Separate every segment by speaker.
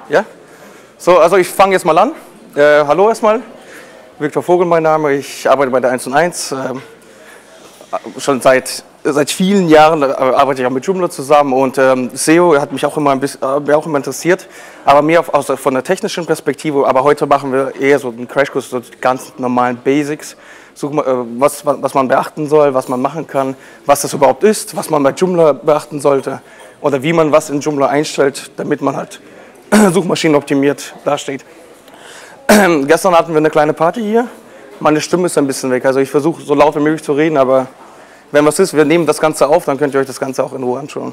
Speaker 1: Ja? So, also ich fange jetzt mal an. Hallo erstmal. Viktor Vogel mein Name. Ich arbeite bei der 1&1. Schon seit vielen Jahren arbeite ich auch mit Joomla zusammen und SEO hat mich auch immer interessiert, aber mehr von der technischen Perspektive. Aber heute machen wir eher so einen Crashkurs, so die ganz normalen Basics, was man beachten soll, was man machen kann, was das überhaupt ist, was man bei Joomla beachten sollte oder wie man was in Joomla einstellt, damit man halt suchmaschinenoptimiert dasteht. Gestern hatten wir eine kleine Party hier. Meine Stimme ist ein bisschen weg, also ich versuche so laut wie möglich zu reden, aber wenn was ist, wir nehmen das Ganze auf, dann könnt ihr euch das Ganze auch in Ruhe anschauen.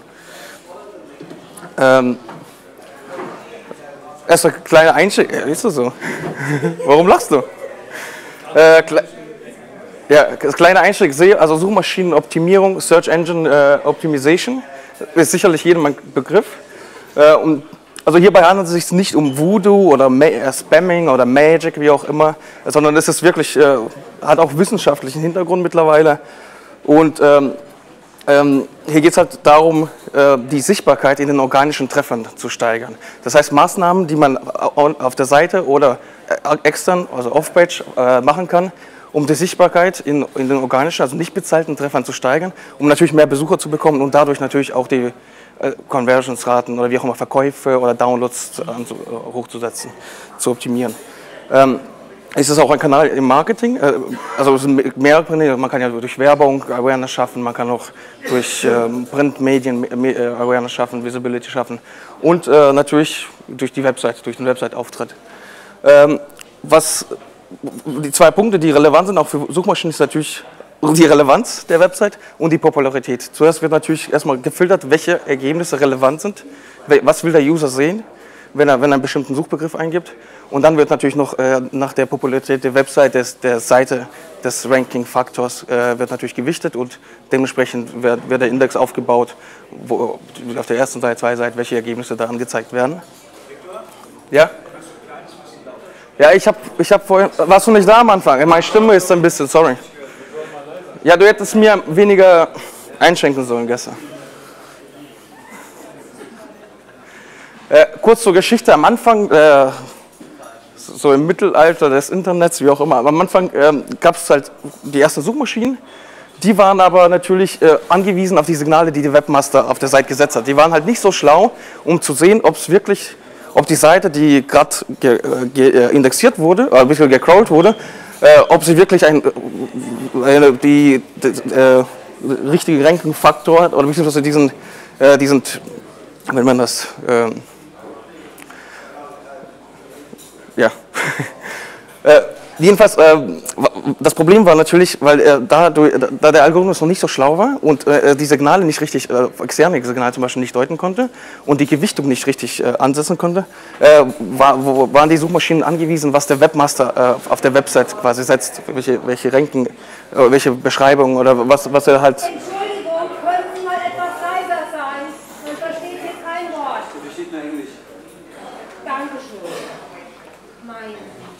Speaker 1: Erst ein kleiner Einstieg, ist das so? Warum lachst du? Ja, das kleine Einstieg, also Suchmaschinenoptimierung, Search Engine Optimization, ist sicherlich jedem ein Begriff. Also hierbei handelt es sich nicht um Voodoo oder Spamming oder Magic, wie auch immer, sondern es ist wirklich, hat auch wissenschaftlichen Hintergrund mittlerweile. Und hier geht es halt darum, die Sichtbarkeit in den organischen Treffern zu steigern. Das heißt, Maßnahmen, die man auf der Seite oder extern, also off-page, machen kann, um die Sichtbarkeit in den organischen, also nicht bezahlten Treffern zu steigern, um natürlich mehr Besucher zu bekommen und dadurch natürlich auch die Conversionsraten oder wie auch immer Verkäufe oder Downloads hochzusetzen, zu optimieren. Es ist auch ein Kanal im Marketing, also es sind mehrere, man kann ja durch Werbung Awareness schaffen, man kann auch durch Printmedien Awareness schaffen, Visibility schaffen und natürlich durch die Website, durch den Website-Auftritt. Die zwei Punkte, die relevant sind auch für Suchmaschinen, ist natürlich die Relevanz der Website und die Popularität. Zuerst wird natürlich erstmal gefiltert, welche Ergebnisse relevant sind, was will der User sehen, wenn er einen bestimmten Suchbegriff eingibt. Und dann wird natürlich noch nach der Popularität der Website, der Seite, des Ranking-Faktors wird natürlich gewichtet und dementsprechend wird der Index aufgebaut, wo auf der ersten Seite, zweiten Seite, welche Ergebnisse da angezeigt werden. Ja? Ja, ich hab vorhin, warst du nicht da am Anfang? Meine Stimme ist ein bisschen, sorry. Ja, du hättest mir weniger einschenken sollen gestern. Kurz zur Geschichte am Anfang, so im Mittelalter des Internets, wie auch immer. Am Anfang gab es halt die ersten Suchmaschinen, die waren aber natürlich angewiesen auf die Signale, die der Webmaster auf der Seite gesetzt hat. Die waren halt nicht so schlau, um zu sehen, ob die Seite, die gerade indexiert wurde, oder ein bisschen gecrawlt wurde, ob sie wirklich die richtige Ranking-Faktor hat oder beziehungsweise diesen, wenn man das, ja, jedenfalls, das Problem war natürlich, weil da der Algorithmus noch nicht so schlau war und die Signale nicht richtig, externe Signale zum Beispiel nicht deuten konnte und die Gewichtung nicht richtig ansetzen konnte, waren die Suchmaschinen angewiesen, was der Webmaster auf der Website quasi setzt, welche Ranking, welche Beschreibung oder was er halt...
Speaker 2: Entschuldigung, können Sie mal etwas leiser sein? Man versteht hier kein Wort.
Speaker 3: Ich verstehe nur Englisch.
Speaker 2: Dankeschön. Mein.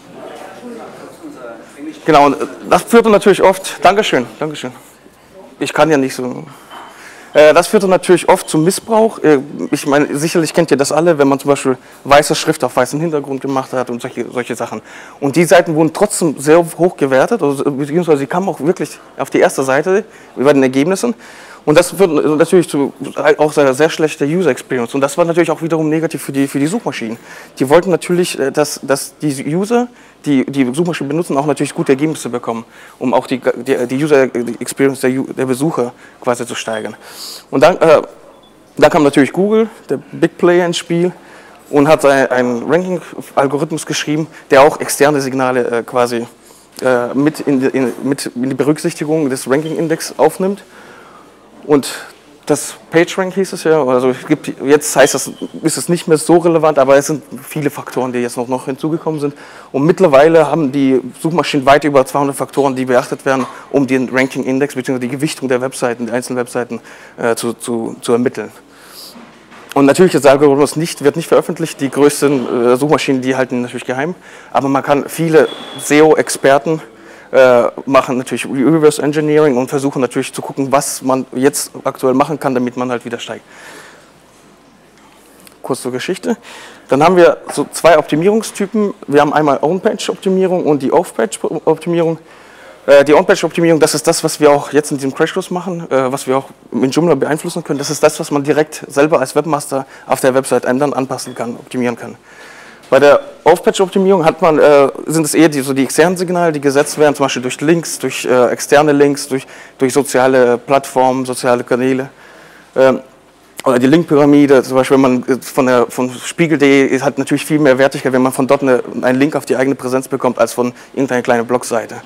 Speaker 1: Genau, und das führte natürlich oft, Dankeschön, ich kann ja nicht so, das führte natürlich oft zum Missbrauch. Ich meine, sicherlich kennt ihr das alle, wenn man zum Beispiel weiße Schrift auf weißem Hintergrund gemacht hat und solche Sachen. Und die Seiten wurden trotzdem sehr hoch gewertet, beziehungsweise sie kamen auch wirklich auf die erste Seite bei den Ergebnissen. Und das führt natürlich zu auch sehr schlechter User Experience. Und das war natürlich auch wiederum negativ für die Suchmaschinen. Die wollten natürlich, dass die User, die Suchmaschinen benutzen, auch natürlich gute Ergebnisse bekommen, um auch die User Experience der Besucher quasi zu steigern. Und dann kam natürlich Google, der Big Player ins Spiel, und hat einen Ranking-Algorithmus geschrieben, der auch externe Signale quasi mit in die Berücksichtigung des Ranking-Index aufnimmt. Und das PageRank hieß es ja, also jetzt ist es nicht mehr so relevant, aber es sind viele Faktoren, die jetzt noch hinzugekommen sind. Und mittlerweile haben die Suchmaschinen weit über 200 Faktoren, die beachtet werden, um den Ranking-Index bzw. die Gewichtung der Webseiten, der einzelnen Webseiten zu ermitteln. Und natürlich ist der Algorithmus wird nicht veröffentlicht, die größten Suchmaschinen, die halten natürlich geheim, aber man kann viele SEO-Experten machen natürlich Reverse Engineering und versuchen natürlich zu gucken, was man jetzt aktuell machen kann, damit man halt wieder steigt. kurz zur Geschichte. Dann haben wir so zwei Optimierungstypen. Wir haben einmal On-Page-Optimierung und die Off-Page-Optimierung. Die On-Page-Optimierung, das ist das, was wir auch jetzt in diesem Crashkurs machen, was wir auch in Joomla beeinflussen können. Das ist das, was man direkt selber als Webmaster auf der Website ändern, anpassen kann, optimieren kann. Bei der Off-Page-Optimierung sind es eher die externen Signale, die gesetzt werden, zum Beispiel durch Links, durch externe Links, durch soziale Plattformen, soziale Kanäle. Oder die Linkpyramide, zum Beispiel wenn man von Spiegel.de hat natürlich viel mehr Wertigkeit, wenn man von dort einen Link auf die eigene Präsenz bekommt, als von irgendeiner kleinen Blogseite.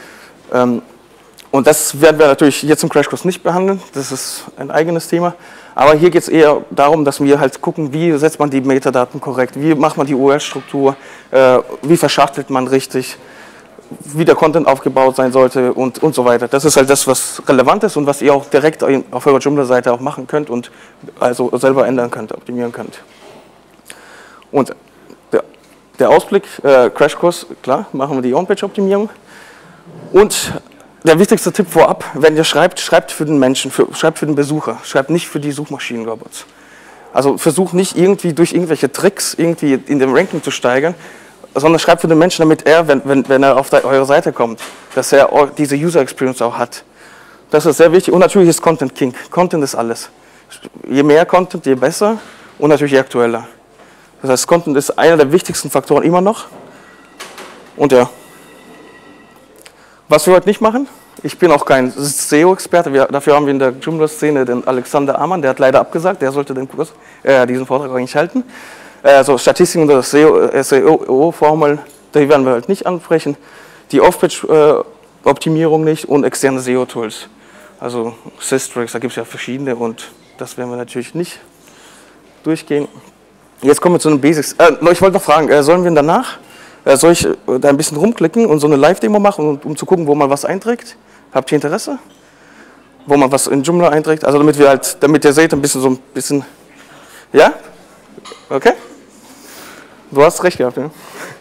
Speaker 1: Und das werden wir natürlich jetzt im Crashkurs nicht behandeln, das ist ein eigenes Thema. Aber hier geht es eher darum, dass wir halt gucken, wie setzt man die Metadaten korrekt, wie macht man die URL-Struktur, wie verschachtelt man richtig, wie der Content aufgebaut sein sollte und so weiter. Das ist halt das, was relevant ist und was ihr auch direkt auf eurer Joomla-Seite auch machen könnt und also selber ändern könnt, optimieren könnt. Und der Ausblick, Crashkurs, klar, machen wir die On-Page-Optimierung. Und der wichtigste Tipp vorab, wenn ihr schreibt, schreibt für den Menschen, schreibt für den Besucher, schreibt nicht für die Suchmaschinenrobots. Also versucht nicht irgendwie durch irgendwelche Tricks irgendwie in dem Ranking zu steigern, sondern schreibt für den Menschen, damit er, wenn er auf eure Seite kommt, dass er diese User Experience auch hat. Das ist sehr wichtig und natürlich ist Content King. Content ist alles. Je mehr Content, je besser und natürlich je aktueller. Das heißt, Content ist einer der wichtigsten Faktoren immer noch. Und ja. Was wir heute nicht machen, ich bin auch kein SEO-Experte, dafür haben wir in der Joomla-Szene den Alexander Amann, der hat leider abgesagt, der sollte diesen Vortrag eigentlich halten. Also Statistiken und SEO-Formeln, die werden wir halt nicht ansprechen, die Off-Page-Optimierung nicht und externe SEO-Tools. Also Systrix, da gibt es ja verschiedene und das werden wir natürlich nicht durchgehen. Jetzt kommen wir zu den Basics. Ich wollte noch fragen, sollen wir danach... Soll ich da ein bisschen rumklicken und so eine Live-Demo machen, um zu gucken, wo man was einträgt? Habt ihr Interesse? Wo man was in Joomla einträgt? Also damit ihr seht, ein bisschen, ja? Okay? Du hast recht gehabt, ja?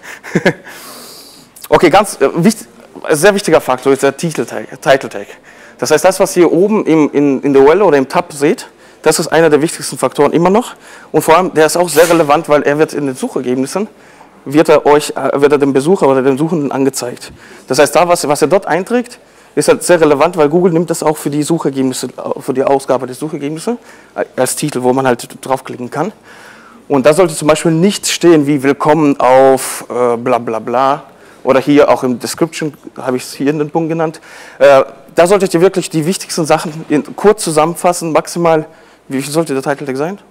Speaker 1: Okay, sehr wichtiger Faktor ist der Title Tag. Das heißt, das, was ihr oben in der URL oder im Tab seht, das ist einer der wichtigsten Faktoren immer noch. Und vor allem, der ist auch sehr relevant, weil er wird in den Suchergebnissen wird er dem Besucher oder dem Suchenden angezeigt. Das heißt, was er dort einträgt, ist halt sehr relevant, weil Google nimmt das auch für die Suchergebnisse, für die Ausgabe der Suchergebnisse als Titel, wo man halt draufklicken kann. Und da sollte zum Beispiel nichts stehen wie Willkommen auf bla bla bla oder hier auch im Description, habe ich es hier in den Punkt genannt. Da solltet ihr wirklich die wichtigsten Sachen kurz zusammenfassen, maximal, wie viel sollte der Title Tag sein?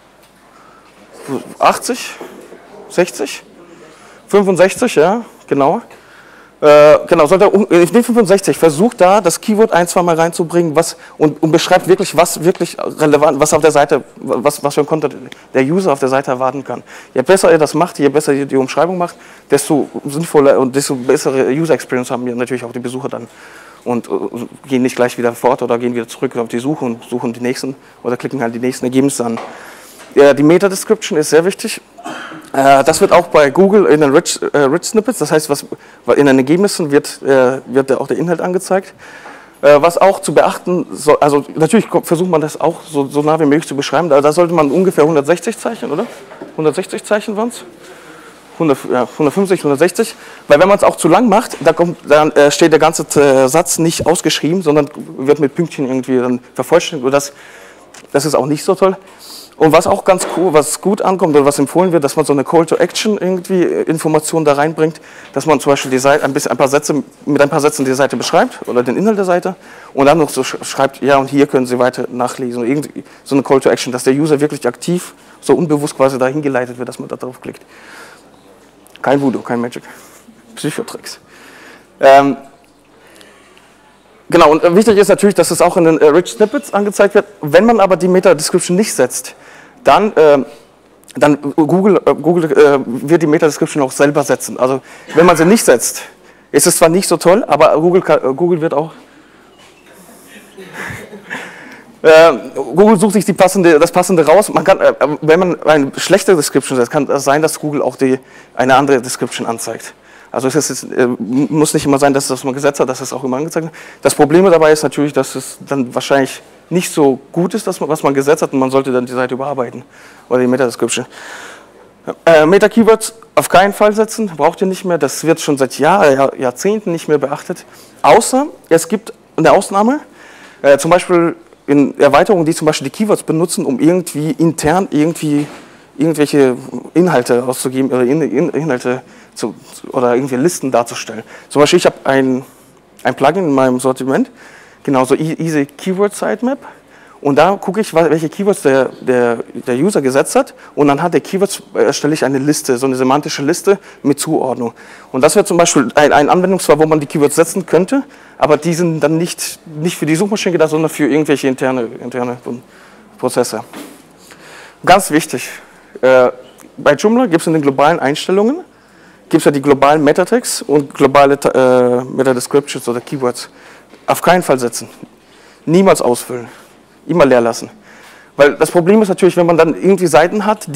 Speaker 1: 80? 60? 65, ja, genau. Genau, ich nehme 65, versucht da das Keyword ein-, zweimal reinzubringen und beschreibt wirklich, was wirklich relevant, was auf der Seite, was für ein Content der User auf der Seite erwarten kann. Je besser ihr das macht, je besser ihr die Umschreibung macht, desto sinnvoller und desto bessere User Experience haben wir natürlich auch die Besucher dann. Und gehen nicht gleich wieder fort oder gehen wieder zurück auf die Suche und suchen die nächsten oder klicken halt die nächsten Ergebnisse an. Die Meta-Description ist sehr wichtig. Das wird auch bei Google in den Rich Snippets, das heißt, in den Ergebnissen wird auch der Inhalt angezeigt. Was auch zu beachten, also natürlich versucht man das auch so nah wie möglich zu beschreiben, da sollte man ungefähr 160 Zeichen, oder? 160 Zeichen waren es? 150, 160, weil wenn man es auch zu lang macht, dann steht der ganze Satz nicht ausgeschrieben, sondern wird mit Pünktchen irgendwie dann vervollständigt und das ist auch nicht so toll. Und was auch ganz cool, was gut ankommt oder was empfohlen wird, dass man so eine Call-to-Action irgendwie Information da reinbringt, dass man zum Beispiel die Seite mit ein paar Sätzen die Seite beschreibt oder den Inhalt der Seite und dann noch so schreibt, ja und hier können Sie weiter nachlesen. Irgendwie so eine Call-to-Action, dass der User wirklich aktiv, so unbewusst quasi dahin geleitet wird, dass man da drauf klickt. Kein Voodoo, kein Magic. Psychotricks. Genau, und wichtig ist natürlich, dass es auch in den Rich Snippets angezeigt wird. Wenn man aber die Meta-Description nicht setzt, dann Google wird die Meta-Description auch selber setzen. Also wenn man sie nicht setzt, ist es zwar nicht so toll, aber Google wird auch... Google sucht sich das Passende raus. Man kann, wenn man eine schlechte Description setzt, kann es sein, dass Google auch eine andere Description anzeigt. Also muss nicht immer sein, dass das man gesetzt hat, dass es auch immer angezeigt wird. Das Problem dabei ist natürlich, dass es dann wahrscheinlich nicht so gut ist, was man gesetzt hat, und man sollte dann die Seite überarbeiten oder die Meta-Description. Meta-Keywords auf keinen Fall setzen, braucht ihr nicht mehr, das wird schon seit Jahrzehnten nicht mehr beachtet, außer es gibt eine Ausnahme, zum Beispiel in Erweiterungen, die zum Beispiel die Keywords benutzen, um irgendwie intern irgendwelche Inhalte auszugeben oder Inhalte oder irgendwie Listen darzustellen. Zum Beispiel, ich habe ein Plugin in meinem Sortiment, genauso Easy Keyword Sitemap, und da gucke ich, welche Keywords der User gesetzt hat, und anhand der Keywords erstelle ich eine Liste, so eine semantische Liste mit Zuordnung. Und das wäre zum Beispiel ein Anwendungsfall, wo man die Keywords setzen könnte, aber die sind dann nicht für die Suchmaschine gedacht, sondern für irgendwelche interne Prozesse. Ganz wichtig, bei Joomla gibt es in den globalen Einstellungen ja die globalen Meta-Tags und globale Meta-Descriptions oder Keywords. Auf keinen Fall setzen. Niemals ausfüllen. Immer leer lassen. Weil das Problem ist natürlich, wenn man dann irgendwie Seiten hat,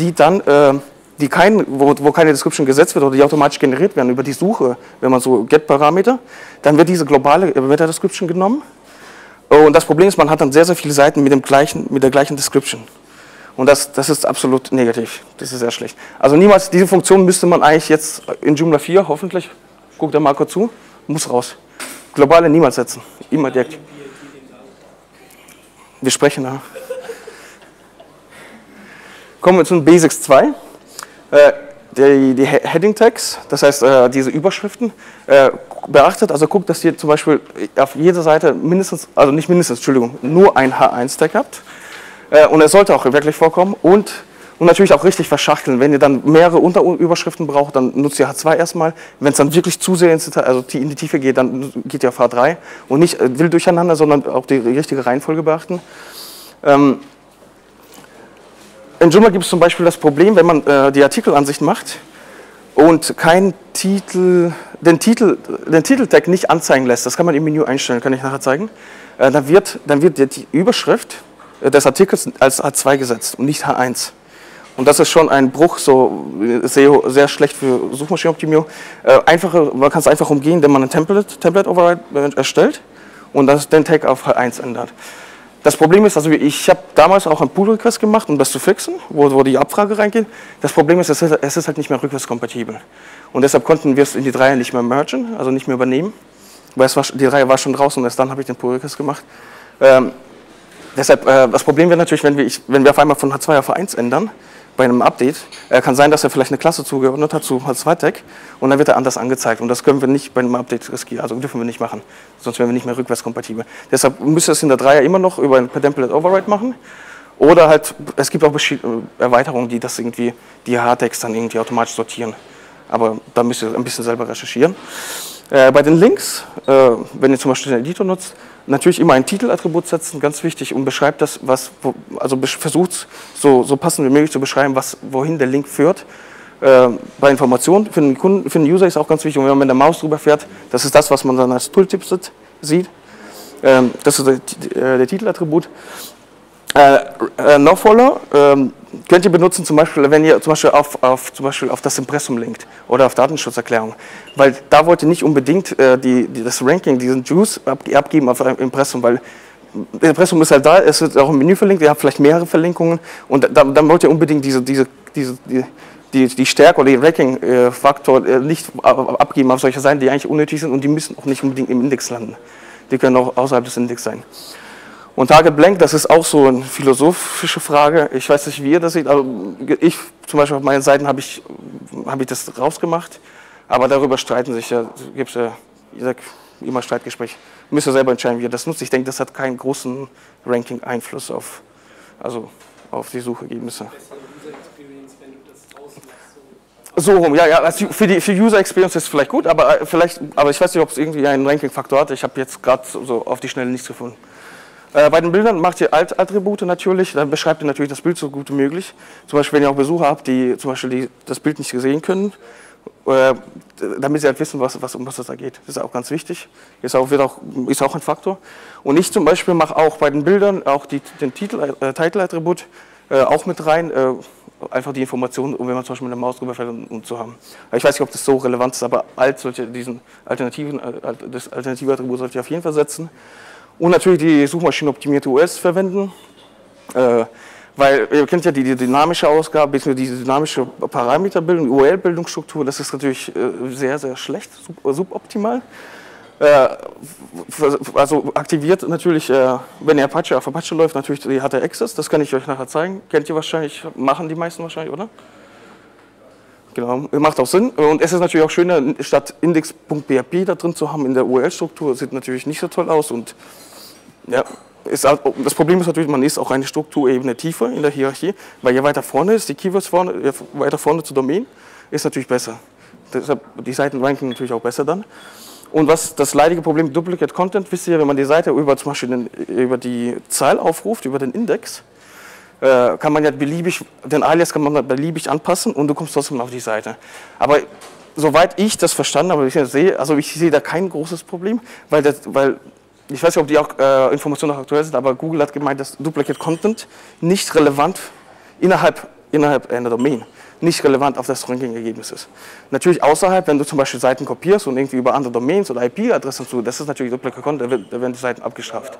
Speaker 1: wo keine Description gesetzt wird oder die automatisch generiert werden über die Suche, wenn man so Get-Parameter, dann wird diese globale Meta-Description genommen. Und das Problem ist, man hat dann sehr, sehr viele Seiten mit der gleichen Description. Und das ist absolut negativ. Das ist sehr schlecht. Also niemals, diese Funktion müsste man eigentlich jetzt in Joomla 4, hoffentlich, guckt der Marco zu, muss raus. Globale niemals setzen. Immer direkt. Wir sprechen da. Kommen wir zu den Basics 2. Die Heading Tags, das heißt diese Überschriften, beachtet, also guckt, dass ihr zum Beispiel auf jeder Seite nur ein H1-Tag habt. Und es sollte auch wirklich vorkommen und natürlich auch richtig verschachteln. Wenn ihr dann mehrere Unterüberschriften braucht, dann nutzt ihr H2 erstmal. Wenn es dann wirklich zu sehr in die Tiefe geht, dann geht ihr auf H3 und nicht wild durcheinander, sondern auch die richtige Reihenfolge beachten. In Joomla gibt es zum Beispiel das Problem, wenn man die Artikelansicht macht und den Titeltag nicht anzeigen lässt. Das kann man im Menü einstellen, kann ich nachher zeigen. Dann wird die Überschrift des Artikels als H2 gesetzt und nicht H1. Und das ist schon ein Bruch, so SEO, sehr schlecht für Suchmaschinenoptimierung. Man kann es einfach umgehen, indem man ein Template Override erstellt und den Tag auf H1 ändert. Das Problem ist, also ich habe damals auch einen Pull-Request gemacht, um das zu fixen, wo die Abfrage reingeht. Das Problem ist, es ist halt nicht mehr rückwärtskompatibel. Und deshalb konnten wir es in die 3 nicht mehr mergen, also nicht mehr übernehmen. Weil die 3 war schon draußen und erst dann habe ich den Pull-Request gemacht. Deshalb, das Problem wäre natürlich, wenn wir auf einmal von H2 auf H1 ändern, bei einem Update, kann sein, dass er vielleicht eine Klasse zugeordnet hat zu H2-Tag und dann wird er anders angezeigt. Und das können wir nicht bei einem Update riskieren, also dürfen wir nicht machen, sonst wären wir nicht mehr rückwärtskompatibel. Deshalb müsst ihr es in der 3er immer noch über ein Template Override machen. Oder halt, es gibt auch Erweiterungen, die das irgendwie, die H-Tags dann irgendwie automatisch sortieren. Aber da müsst ihr ein bisschen selber recherchieren. Bei den Links, wenn ihr zum Beispiel den Editor nutzt, natürlich immer ein Titelattribut setzen, ganz wichtig, und beschreibt das, versucht so passend wie möglich zu beschreiben, wohin der Link führt. Bei Informationen für den Kunden, für den User ist auch ganz wichtig, und wenn man mit der Maus drüber fährt, das ist das, was man dann als Tooltip sieht. Das ist der Titelattribut. NoFollow könnt ihr benutzen, zum Beispiel, wenn ihr zum Beispiel auf das Impressum linkt oder auf Datenschutzerklärung, weil da wollt ihr nicht unbedingt das Ranking, diesen Juice abgeben auf Impressum, weil Impressum ist halt da, es wird auch im Menü verlinkt, ihr habt vielleicht mehrere Verlinkungen und dann wollt ihr unbedingt die Stärke oder den Ranking-Faktor nicht abgeben auf solche Seiten, die eigentlich unnötig sind, und die müssen auch nicht unbedingt im Index landen. Die können auch außerhalb des Index sein. Und Target Blank, das ist auch so eine philosophische Frage. Ich weiß nicht, wie ihr das seht, aber ich zum Beispiel auf meinen Seiten habe ich das rausgemacht, aber darüber streiten sich ja, gibt es ja immer Streitgespräche. Müsst ihr selber entscheiden, wie ihr das nutzt. Ich denke, das hat keinen großen Ranking-Einfluss auf die Suchergebnisse. So rum, ja, also für User Experience ist es vielleicht gut, aber ich weiß nicht, ob es irgendwie einen Ranking-Faktor hat. Ich habe jetzt gerade so auf die Schnelle nichts gefunden. Bei den Bildern macht ihr Alt-Attribute natürlich, dann beschreibt ihr natürlich das Bild so gut wie möglich. Zum Beispiel, wenn ihr auch Besucher habt, die zum Beispiel das Bild nicht sehen können, damit sie halt wissen, um was es da geht. Das ist auch ganz wichtig, ist auch ein Faktor. Und ich zum Beispiel mache auch bei den Bildern auch den Title-Attribut auch mit rein, einfach die Informationen, wenn man zum Beispiel mit der Maus drüber fährt, um zu haben. Ich weiß nicht, ob das so relevant ist, aber das alternative Attribut sollte ihr auf jeden Fall setzen. Und natürlich die suchmaschinenoptimierte URLs verwenden, weil ihr kennt ja die dynamische Ausgabe, bzw. diese dynamische Parameterbildung, URL-Bildungsstruktur, das ist natürlich sehr, sehr schlecht, suboptimal. Also aktiviert natürlich, wenn ihr Apache auf Apache läuft, natürlich die HT-Access, das kann ich euch nachher zeigen. Kennt ihr wahrscheinlich, machen die meisten wahrscheinlich, oder? Genau, macht auch Sinn. Und es ist natürlich auch schöner, statt index.php da drin zu haben in der URL-Struktur, sieht natürlich nicht so toll aus. Und ja, das Problem ist natürlich, man ist auch eine Strukturebene tiefer in der Hierarchie, weil je weiter vorne ist, die Keywords weiter vorne zur Domain, ist natürlich besser. Deshalb, die Seiten ranken natürlich auch besser dann. Und was das leidige Problem mit Duplicate Content, wisst ihr, wenn man die Seite zum Beispiel über die Zahl aufruft, über den Index, kann man ja beliebig, den Alias kann man dann beliebig anpassen und du kommst trotzdem auf die Seite. Aber soweit ich das verstanden habe, ich sehe da kein großes Problem, weil ich weiß nicht, ob die Informationen noch aktuell sind, aber Google hat gemeint, dass Duplicate Content nicht relevant innerhalb einer Domain, nicht relevant auf das Ranking-Ergebnis ist. Natürlich außerhalb, wenn du zum Beispiel Seiten kopierst und irgendwie über andere Domains oder IP-Adressen zu, das ist natürlich Duplicate Content, da werden die Seiten abgestraft.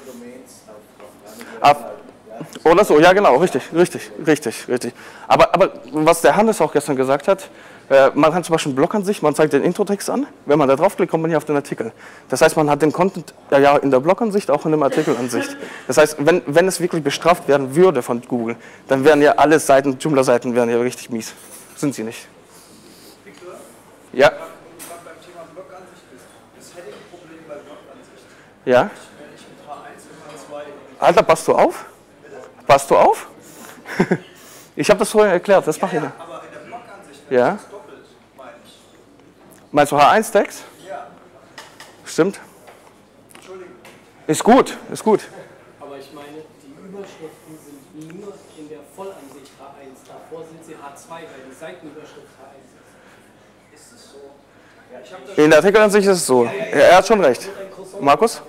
Speaker 1: Oder so, ja genau, richtig. Aber was der Hannes auch gestern gesagt hat, man kann zum Beispiel einen Blogansicht, man zeigt den Introtext an, wenn man da draufklickt, kommt man hier auf den Artikel. Das heißt, man hat den Content ja in der Blogansicht, auch in der Artikelansicht. Das heißt, wenn es wirklich bestraft werden würde von Google, dann wären ja alle Seiten, Joomla-Seiten wären ja richtig mies. Sind sie nicht.
Speaker 3: Victor?
Speaker 1: Ja.
Speaker 3: Wenn du gerade beim Thema Blogansicht bist, das Heading-Problem bei Blogansicht.
Speaker 1: Ja.
Speaker 3: Wenn ich mit H1 und H2...
Speaker 1: Alter, passt du auf? Passt du auf? Ich habe das vorhin erklärt, das mache ich nicht.
Speaker 3: Aber in der Blogansicht,
Speaker 1: Ja.
Speaker 3: ist es doppelt, meine ich.
Speaker 1: Meinst du H1-Text?
Speaker 3: Ja.
Speaker 1: Stimmt.
Speaker 3: Entschuldigung.
Speaker 1: Ist gut.
Speaker 4: Aber ich meine, die Überschriften sind nur in der Vollansicht H1. Davor sind sie H2, weil die Seitenüberschrift H1 ist.
Speaker 3: Ist es so? Ja, ich habe das
Speaker 1: In der Artikelansicht ist es so. Er hat schon recht. Markus?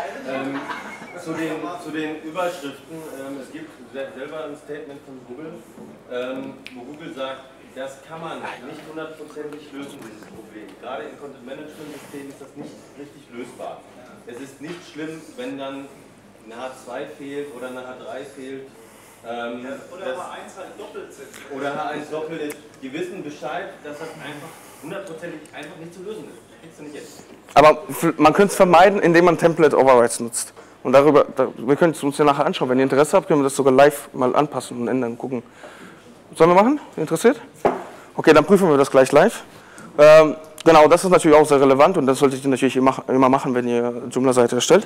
Speaker 5: Zu den Überschriften, es gibt selber ein Statement von Google, wo Google sagt, das kann man nicht hundertprozentig lösen, dieses Problem. Gerade in Content-Management-Systemen ist das nicht richtig lösbar. Es ist nicht schlimm, wenn dann eine H2 fehlt oder eine H3 fehlt.
Speaker 3: oder H1 halt doppelt sind.
Speaker 5: Oder H1 doppelt ist. Die wissen Bescheid, dass das einfach hundertprozentig einfach nicht zu lösen ist. Das kriegst du nicht jetzt.
Speaker 1: Aber man könnte es vermeiden, indem man Template Overrides nutzt. Und wir können es uns ja nachher anschauen. Wenn ihr Interesse habt, können wir das sogar live mal anpassen und ändern, gucken. Sollen wir machen? Interessiert? Okay, dann prüfen wir das gleich live. Genau, das ist natürlich auch sehr relevant und das solltet ihr natürlich immer machen, wenn ihr Joomla-Seite erstellt.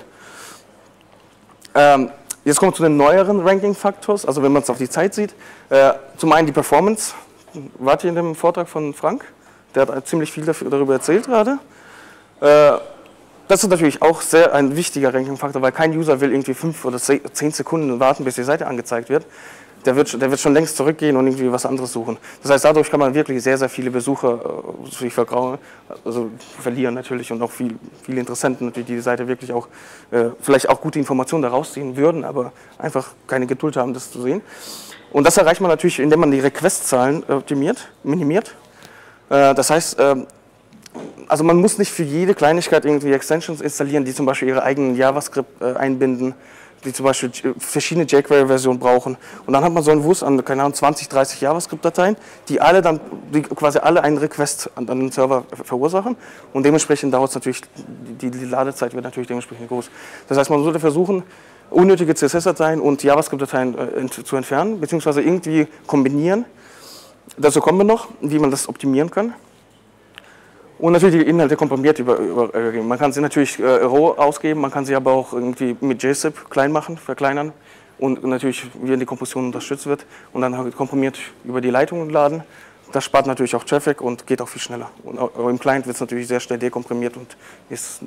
Speaker 1: Jetzt kommen wir zu den neueren Ranking-Factors, also wenn man es auf die Zeit sieht. Zum einen die Performance. Wart ihr in dem Vortrag von Frank? Der hat ziemlich viel darüber erzählt gerade. Das ist natürlich auch ein wichtiger Ranking-Faktor, weil kein User will irgendwie 5 oder 10 Sekunden warten, bis die Seite angezeigt wird. Der wird schon längst zurückgehen und irgendwie was anderes suchen. Das heißt, dadurch kann man wirklich sehr, sehr viele Besucher verlieren natürlich und auch viele Interessenten, natürlich, die die Seite wirklich auch vielleicht auch gute Informationen daraus ziehen würden, aber einfach keine Geduld haben, das zu sehen. Und das erreicht man natürlich, indem man die Request-Zahlen minimiert. Das heißt, also man muss nicht für jede Kleinigkeit irgendwie Extensions installieren, die zum Beispiel ihre eigenen JavaScript einbinden, die zum Beispiel verschiedene jQuery-Versionen brauchen. Und dann hat man so einen Wust an, keine Ahnung, 20, 30 JavaScript-Dateien, die quasi alle einen Request an den Server verursachen. Und dementsprechend dauert es natürlich, die Ladezeit wird natürlich dementsprechend groß. Das heißt, man sollte versuchen, unnötige CSS-Dateien und JavaScript-Dateien zu entfernen, beziehungsweise irgendwie kombinieren. Dazu kommen wir noch, wie man das optimieren kann. Und natürlich die Inhalte komprimiert übergeben. Man kann sie natürlich roh ausgeben, man kann sie aber auch irgendwie mit JZip klein machen, verkleinern und natürlich, wie in die Kompression unterstützt wird und dann halt komprimiert über die Leitungen laden. Das spart natürlich auch Traffic und geht auch viel schneller. Und im Client wird es natürlich sehr schnell dekomprimiert und ist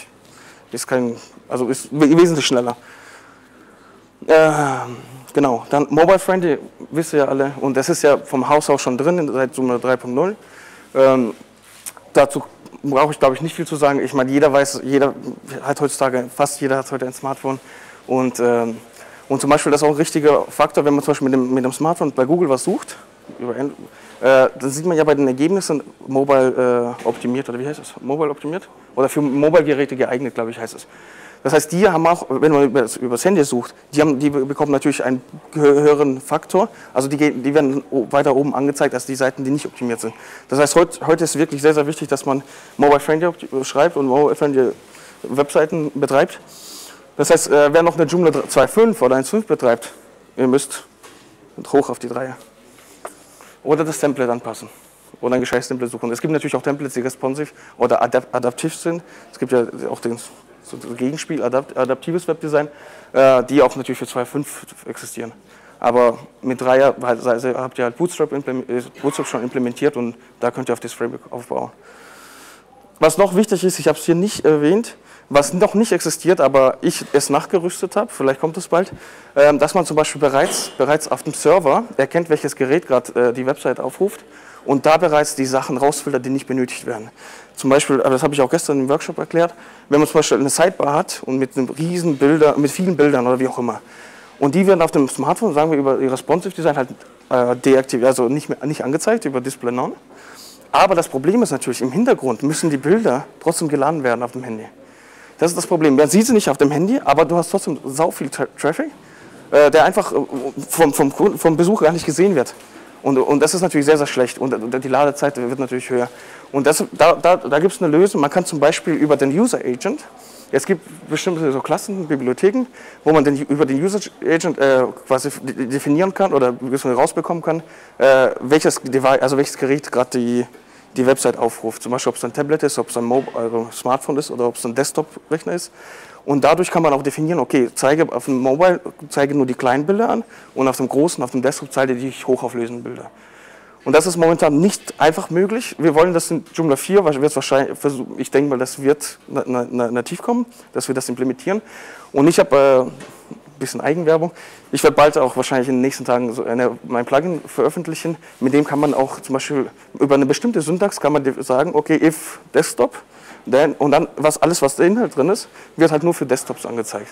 Speaker 1: wesentlich schneller. Genau, dann Mobile Friendly, wisst ihr ja alle, und das ist ja vom Haus aus schon drin, seit Joomla 3.0. Dazu brauche ich, glaube ich, nicht viel zu sagen. Ich meine, fast jeder hat heute ein Smartphone. Und zum Beispiel, das ist auch ein richtiger Faktor, wenn man zum Beispiel mit dem Smartphone bei Google was sucht, dann sieht man ja bei den Ergebnissen Mobile optimiert, oder wie heißt es? Mobile optimiert? Oder für Mobile-Geräte geeignet, glaube ich, heißt es. Das heißt, die haben auch, wenn man über das Handy sucht, die bekommen natürlich einen höheren Faktor. Also die werden weiter oben angezeigt als die Seiten, die nicht optimiert sind. Das heißt, heute ist wirklich sehr, sehr wichtig, dass man mobile-friendly schreibt und mobile-friendly Webseiten betreibt. Das heißt, wer noch eine Joomla 2.5 oder 1.5 betreibt, ihr müsst hoch auf die 3. Oder das Template anpassen. Oder ein gescheites Template suchen. Es gibt natürlich auch Templates, die responsive oder adaptiv sind. Es gibt ja auch den Gegenspiel, adaptives Webdesign, die auch natürlich für 2.5 existieren. Aber mit 3 habt ihr halt Bootstrap schon implementiert und da könnt ihr auf das Framework aufbauen. Was noch wichtig ist, ich habe es hier nicht erwähnt, was noch nicht existiert, aber ich es nachgerüstet habe, vielleicht kommt es bald, dass man zum Beispiel bereits auf dem Server erkennt, welches Gerät gerade die Website aufruft und da bereits die Sachen rausfiltert, die nicht benötigt werden. Zum Beispiel, aber das habe ich auch gestern im Workshop erklärt, wenn man zum Beispiel eine Sidebar hat und mit einem riesen mit vielen Bildern oder wie auch immer und die werden auf dem Smartphone, sagen wir über ihr Responsive Design halt deaktiviert, also nicht angezeigt über Display None. Aber das Problem ist natürlich, im Hintergrund müssen die Bilder trotzdem geladen werden auf dem Handy. Das ist das Problem. Man sieht sie nicht auf dem Handy, aber du hast trotzdem sau viel Traffic, der einfach vom Besucher gar nicht gesehen wird. Und das ist natürlich sehr, sehr schlecht und die Ladezeit wird natürlich höher. Und da gibt es eine Lösung. Man kann zum Beispiel über den User Agent, es gibt bestimmte so Klassen, Bibliotheken, wo man über den User Agent quasi definieren kann oder rausbekommen kann, welches Gerät gerade die Website aufruft. Zum Beispiel, ob es ein Tablet ist, ob es ein Smartphone ist oder ob es ein Desktop-Rechner ist. Und dadurch kann man auch definieren, okay, auf dem Mobile zeige nur die kleinen Bilder an und auf dem großen, auf dem Desktop zeige die hochauflösenden Bilder. Und das ist momentan nicht einfach möglich. Wir wollen das in Joomla 4, ich denke mal, das wird nativ kommen, dass wir das implementieren. Und ich habe ein bisschen Eigenwerbung. Ich werde bald auch wahrscheinlich in den nächsten Tagen mein Plugin veröffentlichen. Mit dem kann man auch zum Beispiel über eine bestimmte Syntax kann man sagen, okay, if Desktop, und dann alles, was der Inhalt drin ist, wird halt nur für Desktops angezeigt.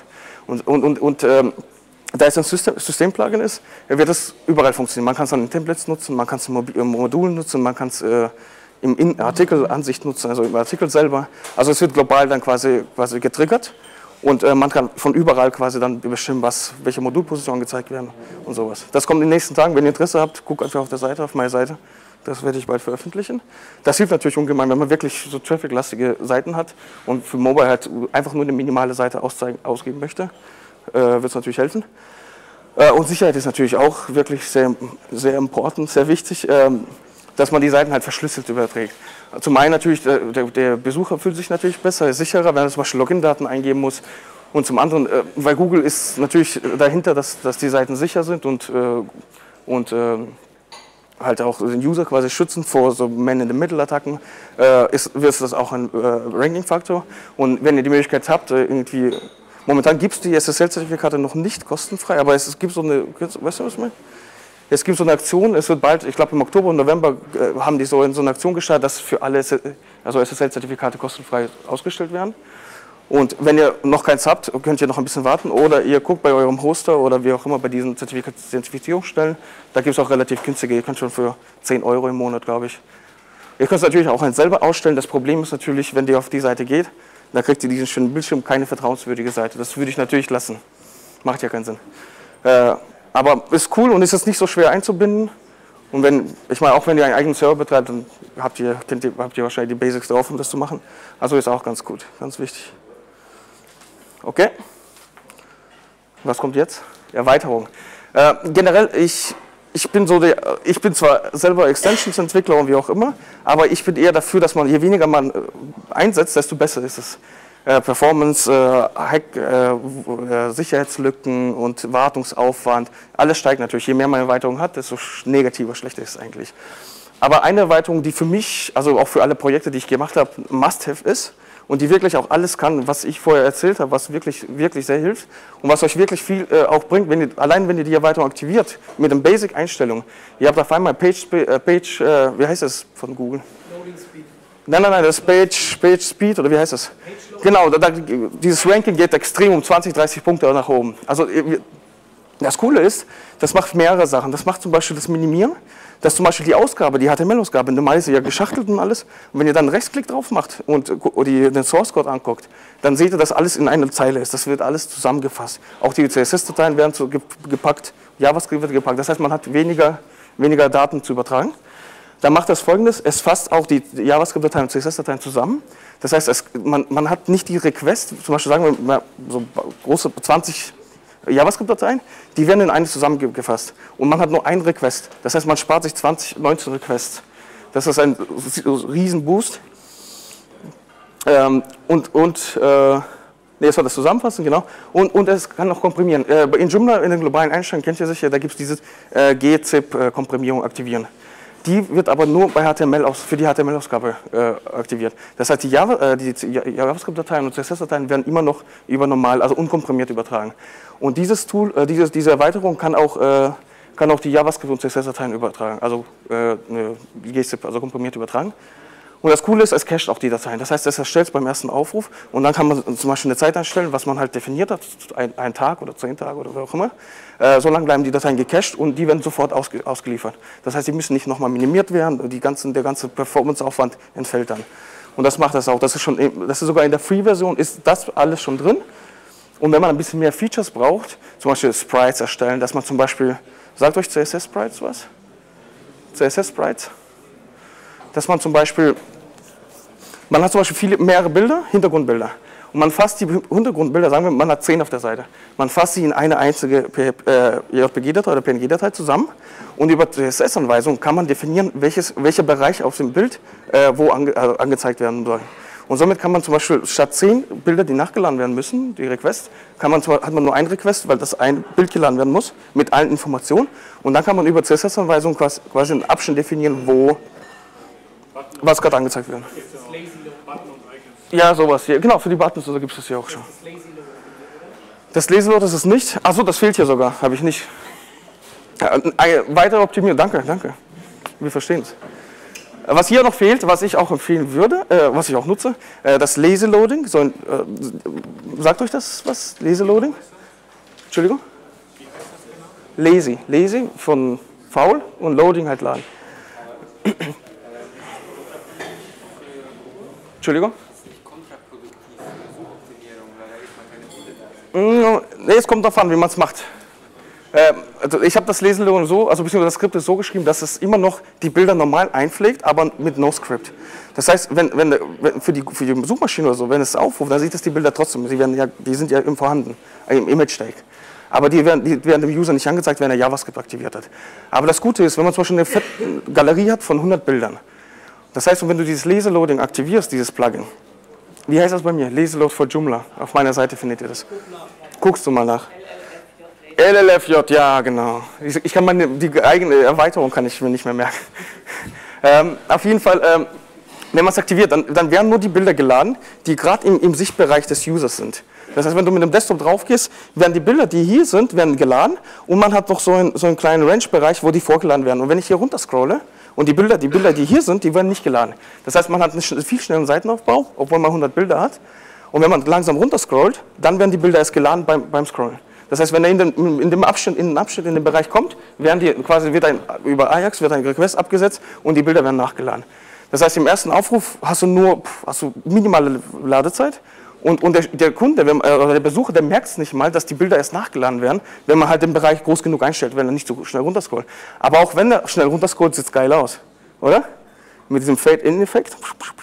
Speaker 1: Da es ein System-Plugin ist, wird es überall funktionieren. Man kann es dann in Templates nutzen, man kann es in Modulen nutzen, man kann es in Artikelansicht nutzen, also im Artikel selber. Also es wird global dann quasi getriggert und man kann von überall quasi dann bestimmen, welche Modulpositionen gezeigt werden und sowas. Das kommt in den nächsten Tagen. Wenn ihr Interesse habt, guckt einfach auf meine Seite. Das werde ich bald veröffentlichen. Das hilft natürlich ungemein, wenn man wirklich so traffic-lastige Seiten hat und für Mobile halt einfach nur eine minimale Seite ausgeben möchte, wird es natürlich helfen. Und Sicherheit ist natürlich auch wirklich sehr, sehr important, sehr wichtig, dass man die Seiten halt verschlüsselt überträgt. Zum einen natürlich, der Besucher fühlt sich natürlich besser, sicherer, wenn er zum Beispiel Login-Daten eingeben muss. Und zum anderen, weil Google ist natürlich dahinter, dass die Seiten sicher sind und halt auch den User quasi schützen vor so Man-in-the-Middle-Attacken, wird das auch ein Ranking-Faktor. Und wenn ihr die Möglichkeit habt, irgendwie, momentan gibt es die SSL-Zertifikate noch nicht kostenfrei, aber es gibt so eine, weißt du, was ich meine? Es gibt so eine Aktion, es wird bald, ich glaube im Oktober und November haben die so eine Aktion gestartet, dass für alle SSL-Zertifikate kostenfrei ausgestellt werden. Und wenn ihr noch keins habt, könnt ihr noch ein bisschen warten oder ihr guckt bei eurem Hoster oder wie auch immer bei diesen Zertifizierungsstellen. Da gibt es auch relativ günstige, ihr könnt schon für 10 € im Monat, glaube ich. Ihr könnt es natürlich auch selber ausstellen. Das Problem ist natürlich, wenn ihr auf die Seite geht, dann kriegt ihr diesen schönen Bildschirm, keine vertrauenswürdige Seite. Das würde ich natürlich lassen. Macht ja keinen Sinn. Aber ist cool und ist jetzt nicht so schwer einzubinden. Und ich meine, auch wenn ihr einen eigenen Server betreibt, dann habt ihr wahrscheinlich die Basics drauf, um das zu machen. Also ist auch ganz gut, ganz wichtig. Okay. Was kommt jetzt? Erweiterung. Generell, ich bin zwar selber Extensions-Entwickler und wie auch immer, aber ich bin eher dafür, dass je weniger man einsetzt, desto besser ist es. Performance, Sicherheitslücken und Wartungsaufwand, alles steigt natürlich. Je mehr man Erweiterungen hat, desto negativer, schlechter ist es eigentlich. Aber eine Erweiterung, die für mich, also auch für alle Projekte, die ich gemacht habe, Must-Have ist, und die wirklich auch alles kann, was ich vorher erzählt habe, was wirklich, wirklich sehr hilft und was euch wirklich viel auch bringt, allein wenn ihr die Erweiterung aktiviert, mit den Basic-Einstellungen. Ihr habt auf einmal wie heißt das von Google?
Speaker 4: Loading Speed.
Speaker 1: Nein, das Page Speed, oder wie heißt das? Genau, dieses Ranking geht extrem um 20, 30 Punkte nach oben. Also Das Coole ist, das macht mehrere Sachen. Das macht zum Beispiel das Minimieren, dass zum Beispiel die Ausgabe, die HTML-Ausgabe, normalerweise ja geschachtelt und alles. Und wenn ihr dann einen Rechtsklick drauf macht und den Source Code anguckt, dann seht ihr, dass alles in einer Zeile ist. Das wird alles zusammengefasst. Auch die CSS-Dateien werden so gepackt, JavaScript wird gepackt. Das heißt, man hat weniger Daten zu übertragen. Dann macht das Folgendes, es fasst auch die JavaScript-Dateien und CSS-Dateien zusammen. Das heißt, man hat nicht die Request, zum Beispiel sagen wir mal so große 20 JavaScript-Dateien, die werden in eine zusammengefasst. Und man hat nur einen Request. Das heißt, man spart sich 19 Requests. Das ist ein riesen Boost. Das war das Zusammenfassen, genau. Und es kann auch komprimieren. In Joomla, in den globalen Einstellungen, kennt ihr sicher, da gibt es dieses gzip-Komprimierung aktivieren. Die wird aber nur bei für die HTML-Ausgabe aktiviert. Das heißt, die JavaScript-Dateien und CSS-Dateien werden immer noch über normal, also unkomprimiert übertragen. Und dieses Tool, diese Erweiterung kann auch die JavaScript- und CSS-Dateien übertragen, also gzip, also komprimiert übertragen. Und das Coole ist, es cached auch die Dateien. Das heißt, es erstellt es beim ersten Aufruf und dann kann man zum Beispiel eine Zeit einstellen, was man halt definiert hat, einen Tag oder 10 Tage oder wie auch immer. So lange bleiben die Dateien gecached und die werden sofort ausgeliefert. Das heißt, die müssen nicht nochmal minimiert werden, der ganze Performance-Aufwand entfällt dann. Und das macht das auch. Das ist sogar in der Free-Version, ist das alles schon drin. Und wenn man ein bisschen mehr Features braucht, zum Beispiel Sprites erstellen, dass man zum Beispiel, sagt euch CSS-Sprites was? CSS-Sprites? Dass man zum Beispiel, man hat zum Beispiel mehrere Bilder, Hintergrundbilder. Und man fasst die Hintergrundbilder, sagen wir, man hat 10 auf der Seite. Man fasst sie in eine einzige JPG-Datei oder PNG-Datei zusammen. Und über CSS-Anweisung kann man definieren, welcher Bereich auf dem Bild angezeigt werden soll. Und somit kann man zum Beispiel statt 10 Bilder, die nachgeladen werden müssen, die Request, hat man nur einen Request, weil das ein Bild geladen werden muss, mit allen Informationen. Und dann kann man über CSS-Anweisung quasi einen Abschnitt definieren, was gerade angezeigt wird.
Speaker 4: Ist das Lazy Load Button und Icons?
Speaker 1: Ja, sowas hier. Genau, für die Buttons gibt es das hier auch schon.
Speaker 4: Das Lazy Load, oder?
Speaker 1: Das Lazy Load ist es nicht. Achso, das fehlt hier sogar. Habe ich nicht. Weitere Optimierung. Danke. Wir verstehen es. Was hier noch fehlt, was ich auch empfehlen würde, was ich auch nutze, das Lazy Loading. Sagt euch das was? Lazy Loading? Entschuldigung? Lazy. Lazy von faul und Loading halt laden. Entschuldigung?
Speaker 6: Das ist nicht kontraproduktiv für Suchoptimierung, weil da ist man keine Bilder da.
Speaker 1: Nee, es kommt darauf an, wie man es macht. Also ich habe das Leseloading so, also beziehungsweise das Skript ist so geschrieben, dass es immer noch die Bilder normal einpflegt, aber mit No-Script. Das heißt, wenn für die Suchmaschine oder so, wenn es aufruft, dann sieht es die Bilder trotzdem. Die sind ja im vorhanden, im Image-Tag. Aber die werden dem User nicht angezeigt, wenn er JavaScript aktiviert hat. Aber das Gute ist, wenn man zum Beispiel eine fette Galerie hat von 100 Bildern. Das heißt, wenn du dieses Leseloading aktivierst, dieses Plugin, wie heißt das bei mir? Leseload for Joomla. Auf meiner Seite findet ihr das. Guckst du mal nach. LLFJ, ja genau. Ich kann die eigene Erweiterung kann ich mir nicht mehr merken. Auf jeden Fall, wenn man es aktiviert, dann werden nur die Bilder geladen, die gerade im Sichtbereich des Users sind. Das heißt, wenn du mit dem Desktop drauf gehst, werden die Bilder, die hier sind, werden geladen und man hat noch so einen kleinen Range-Bereich, wo die vorgeladen werden. Und wenn ich hier runter scrolle und die Bilder, die hier sind, die werden nicht geladen. Das heißt, man hat einen viel schnelleren Seitenaufbau, obwohl man 100 Bilder hat. Und wenn man langsam runter scrollt, dann werden die Bilder erst geladen beim Scrollen. Das heißt, wenn er in den Abschnitt in den Bereich kommt, über Ajax wird ein Request abgesetzt und die Bilder werden nachgeladen. Das heißt, im ersten Aufruf hast du minimale Ladezeit und der Kunde oder der Besucher, der merkt es nicht mal, dass die Bilder erst nachgeladen werden, wenn man halt den Bereich groß genug einstellt, wenn er nicht so schnell runterscrollt. Aber auch wenn er schnell runterscrollt, sieht es geil aus, oder? Mit diesem Fade-In-Effekt.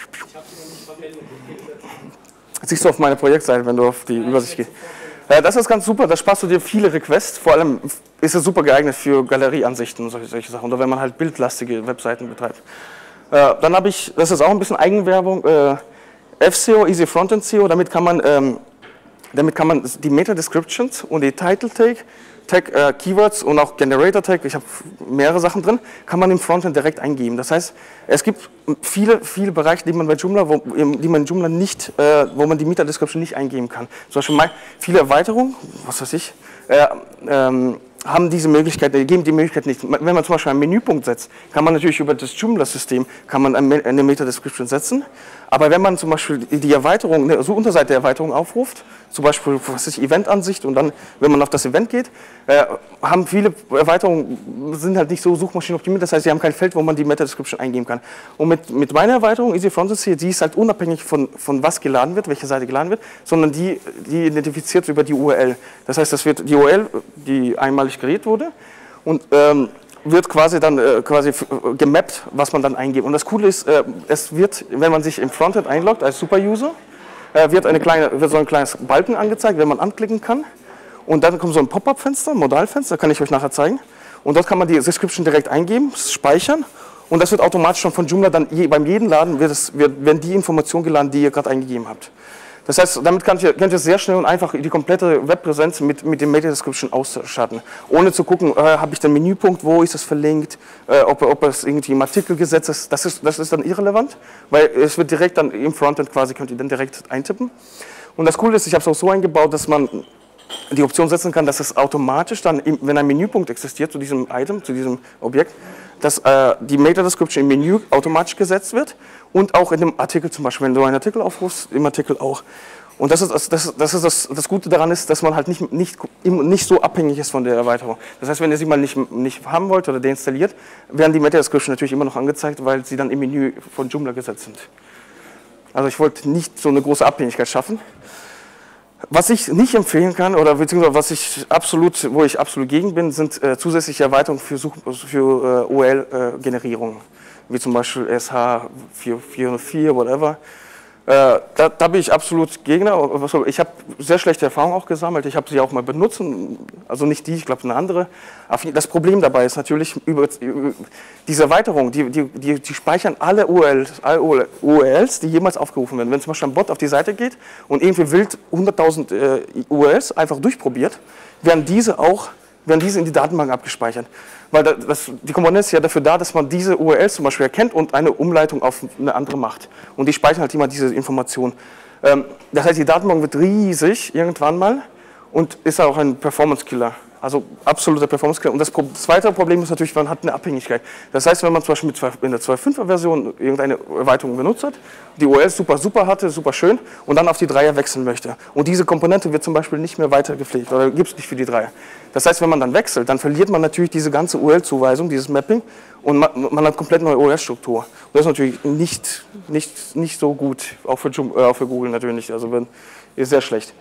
Speaker 1: Das siehst du auf meiner Projektseite, wenn du auf die Übersicht gehst. Das ist ganz super, da sparst du dir viele Requests, vor allem ist es super geeignet für Galerieansichten und solche Sachen, oder wenn man halt bildlastige Webseiten betreibt. Dann habe ich, das ist auch ein bisschen Eigenwerbung, FSEO, Easy Frontend SEO, damit kann man die Meta-Descriptions und die Title-Tag, Keywords und auch Generator-Tag, ich habe mehrere Sachen drin, kann man im Frontend direkt eingeben. Das heißt, es gibt viele Bereiche, die man bei Joomla, wo man die Meta-Description nicht eingeben kann. Zum Beispiel viele Erweiterungen, was weiß ich, haben diese Möglichkeit, geben die Möglichkeit nicht. Wenn man zum Beispiel einen Menüpunkt setzt, kann man natürlich über das Joomla-System eine Meta-Description setzen, Aber wenn man zum Beispiel die Erweiterung, eine Unterseite der Erweiterung aufruft, zum Beispiel was ist Eventansicht und dann, wenn man auf das Event geht, haben viele Erweiterungen, sind halt nicht so suchmaschinenoptimiert, das heißt, sie haben kein Feld, wo man die Meta-Description eingeben kann. Und mit meiner Erweiterung, Easy Frontend hier, die ist halt unabhängig von was geladen wird, welche Seite geladen wird, sondern die identifiziert über die URL. Das heißt, das wird die URL, die einmalig kreiert wurde, und wird quasi dann gemappt, was man dann eingibt. Und das Coole ist, es wird, wenn man sich im Frontend einloggt als Superuser, wird so ein kleines Balken angezeigt, wenn man anklicken kann. Und dann kommt so ein Pop-up-Fenster, Modalfenster, kann ich euch nachher zeigen. Und dort kann man die Description direkt eingeben, speichern. Und das wird automatisch schon von Joomla dann beim jeden Laden werden die Informationen geladen, die ihr gerade eingegeben habt. Das heißt, damit könnt ihr sehr schnell und einfach die komplette Webpräsenz mit dem Meta-Description ausstatten. Ohne zu gucken, habe ich den Menüpunkt, wo ist das verlinkt, ob es irgendwie im Artikel gesetzt ist. Das ist dann irrelevant, weil es wird direkt dann im Frontend quasi, könnt ihr dann direkt eintippen. Und das Coole ist, ich habe es auch so eingebaut, dass man die Option setzen kann, dass es automatisch dann, wenn ein Menüpunkt existiert zu diesem Item, zu diesem Objekt, dass die Meta-Description im Menü automatisch gesetzt wird und auch in dem Artikel zum Beispiel, wenn du einen Artikel aufrufst, im Artikel auch. Und das Gute daran ist, dass man halt nicht so abhängig ist von der Erweiterung. Das heißt, wenn ihr sie mal nicht haben wollt oder deinstalliert, werden die Meta-Description natürlich immer noch angezeigt, weil sie dann im Menü von Joomla gesetzt sind. Also ich wollte nicht so eine große Abhängigkeit schaffen. Was ich nicht empfehlen kann, oder beziehungsweise wo ich absolut gegen bin, sind zusätzliche Erweiterungen für URL-Generierung, wie zum Beispiel SH404, whatever. Da bin ich absolut Gegner. Ich habe sehr schlechte Erfahrungen auch gesammelt. Ich habe sie auch mal benutzt, also nicht die, ich glaube eine andere. Aber das Problem dabei ist natürlich, diese Erweiterung, die speichern alle URLs, die jemals aufgerufen werden. Wenn zum Beispiel ein Bot auf die Seite geht und irgendwie wild 100.000 URLs einfach durchprobiert, werden diese in die Datenbank abgespeichert. Weil die Komponente ist ja dafür da, dass man diese URLs zum Beispiel erkennt und eine Umleitung auf eine andere macht. Und die speichern halt immer diese Information. Das heißt, die Datenbank wird riesig irgendwann mal und ist auch ein Performance-Killer. Also absoluter Performance-Killer. Und das zweite Problem ist natürlich, man hat eine Abhängigkeit. Das heißt, wenn man zum Beispiel in der 2.5er-Version irgendeine Erweiterung benutzt hat, die URL super hatte, super schön, und dann auf die 3er wechseln möchte. Und diese Komponente wird zum Beispiel nicht mehr weiter gepflegt oder gibt es nicht für die 3er. Das heißt, wenn man dann wechselt, dann verliert man natürlich diese ganze URL-Zuweisung, dieses Mapping, und man hat komplett neue URL-Struktur. Und das ist natürlich nicht so gut, auch für Google natürlich nicht, also ist sehr schlecht.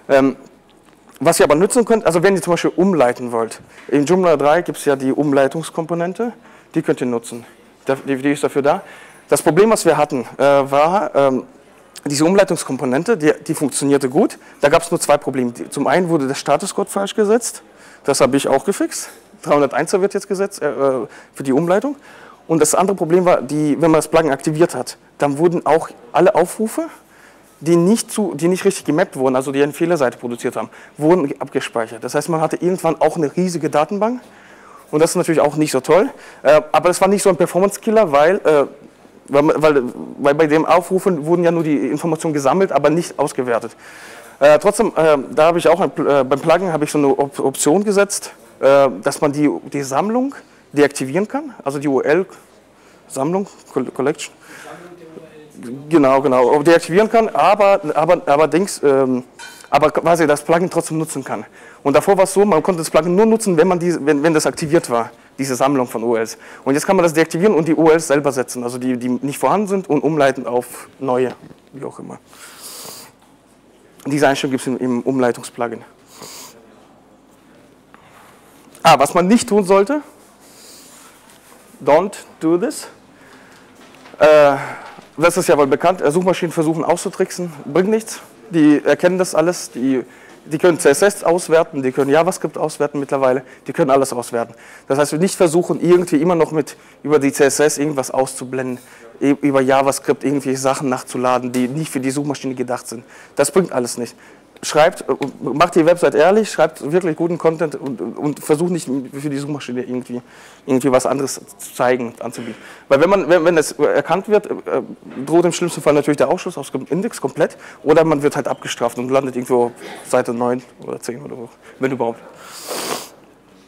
Speaker 1: Was ihr aber nutzen könnt, also wenn ihr zum Beispiel umleiten wollt, in Joomla 3 gibt es ja die Umleitungskomponente, die könnt ihr nutzen, die ist dafür da. Das Problem, was wir hatten, war, diese Umleitungskomponente, die funktionierte gut, da gab es nur zwei Probleme. Zum einen wurde der Statuscode falsch gesetzt, das habe ich auch gefixt, 301er wird jetzt gesetzt für die Umleitung. Und das andere Problem war, wenn man das Plugin aktiviert hat, dann wurden auch alle Aufrufe, die nicht richtig gemappt wurden, also die eine Fehlerseite produziert haben, wurden abgespeichert. Das heißt, man hatte irgendwann auch eine riesige Datenbank und das ist natürlich auch nicht so toll. Aber das war nicht so ein Performance-Killer, weil bei dem Aufrufen wurden ja nur die Informationen gesammelt, aber nicht ausgewertet. Trotzdem, da habe ich auch beim Plugin habe ich so eine Option gesetzt, dass man die Sammlung deaktivieren kann, also die URL-Sammlung, Collection. Genau, deaktivieren kann, aber quasi das Plugin trotzdem nutzen kann. Und davor war es so, man konnte das Plugin nur nutzen, wenn das aktiviert war, diese Sammlung von URLs. Und jetzt kann man das deaktivieren und die URLs selber setzen, also die nicht vorhanden sind, und umleiten auf neue, wie auch immer. Diese Einstellung gibt es im Umleitungsplugin. Was man nicht tun sollte, don't do this. Das ist ja wohl bekannt, Suchmaschinen versuchen auszutricksen, bringt nichts. Die erkennen das alles, die können CSS auswerten, die können JavaScript auswerten mittlerweile, die können alles auswerten. Das heißt, wir nicht versuchen, irgendwie immer noch über die CSS irgendwas auszublenden, über JavaScript irgendwelche Sachen nachzuladen, die nicht für die Suchmaschine gedacht sind. Das bringt alles nicht. Macht die Website ehrlich, schreibt wirklich guten Content und versucht nicht für die Suchmaschine irgendwie was anderes zu zeigen, anzubieten. Weil wenn es erkannt wird, droht im schlimmsten Fall natürlich der Ausschluss aus dem Index komplett, oder man wird halt abgestraft und landet irgendwo auf Seite 9 oder 10 oder wo, wenn überhaupt.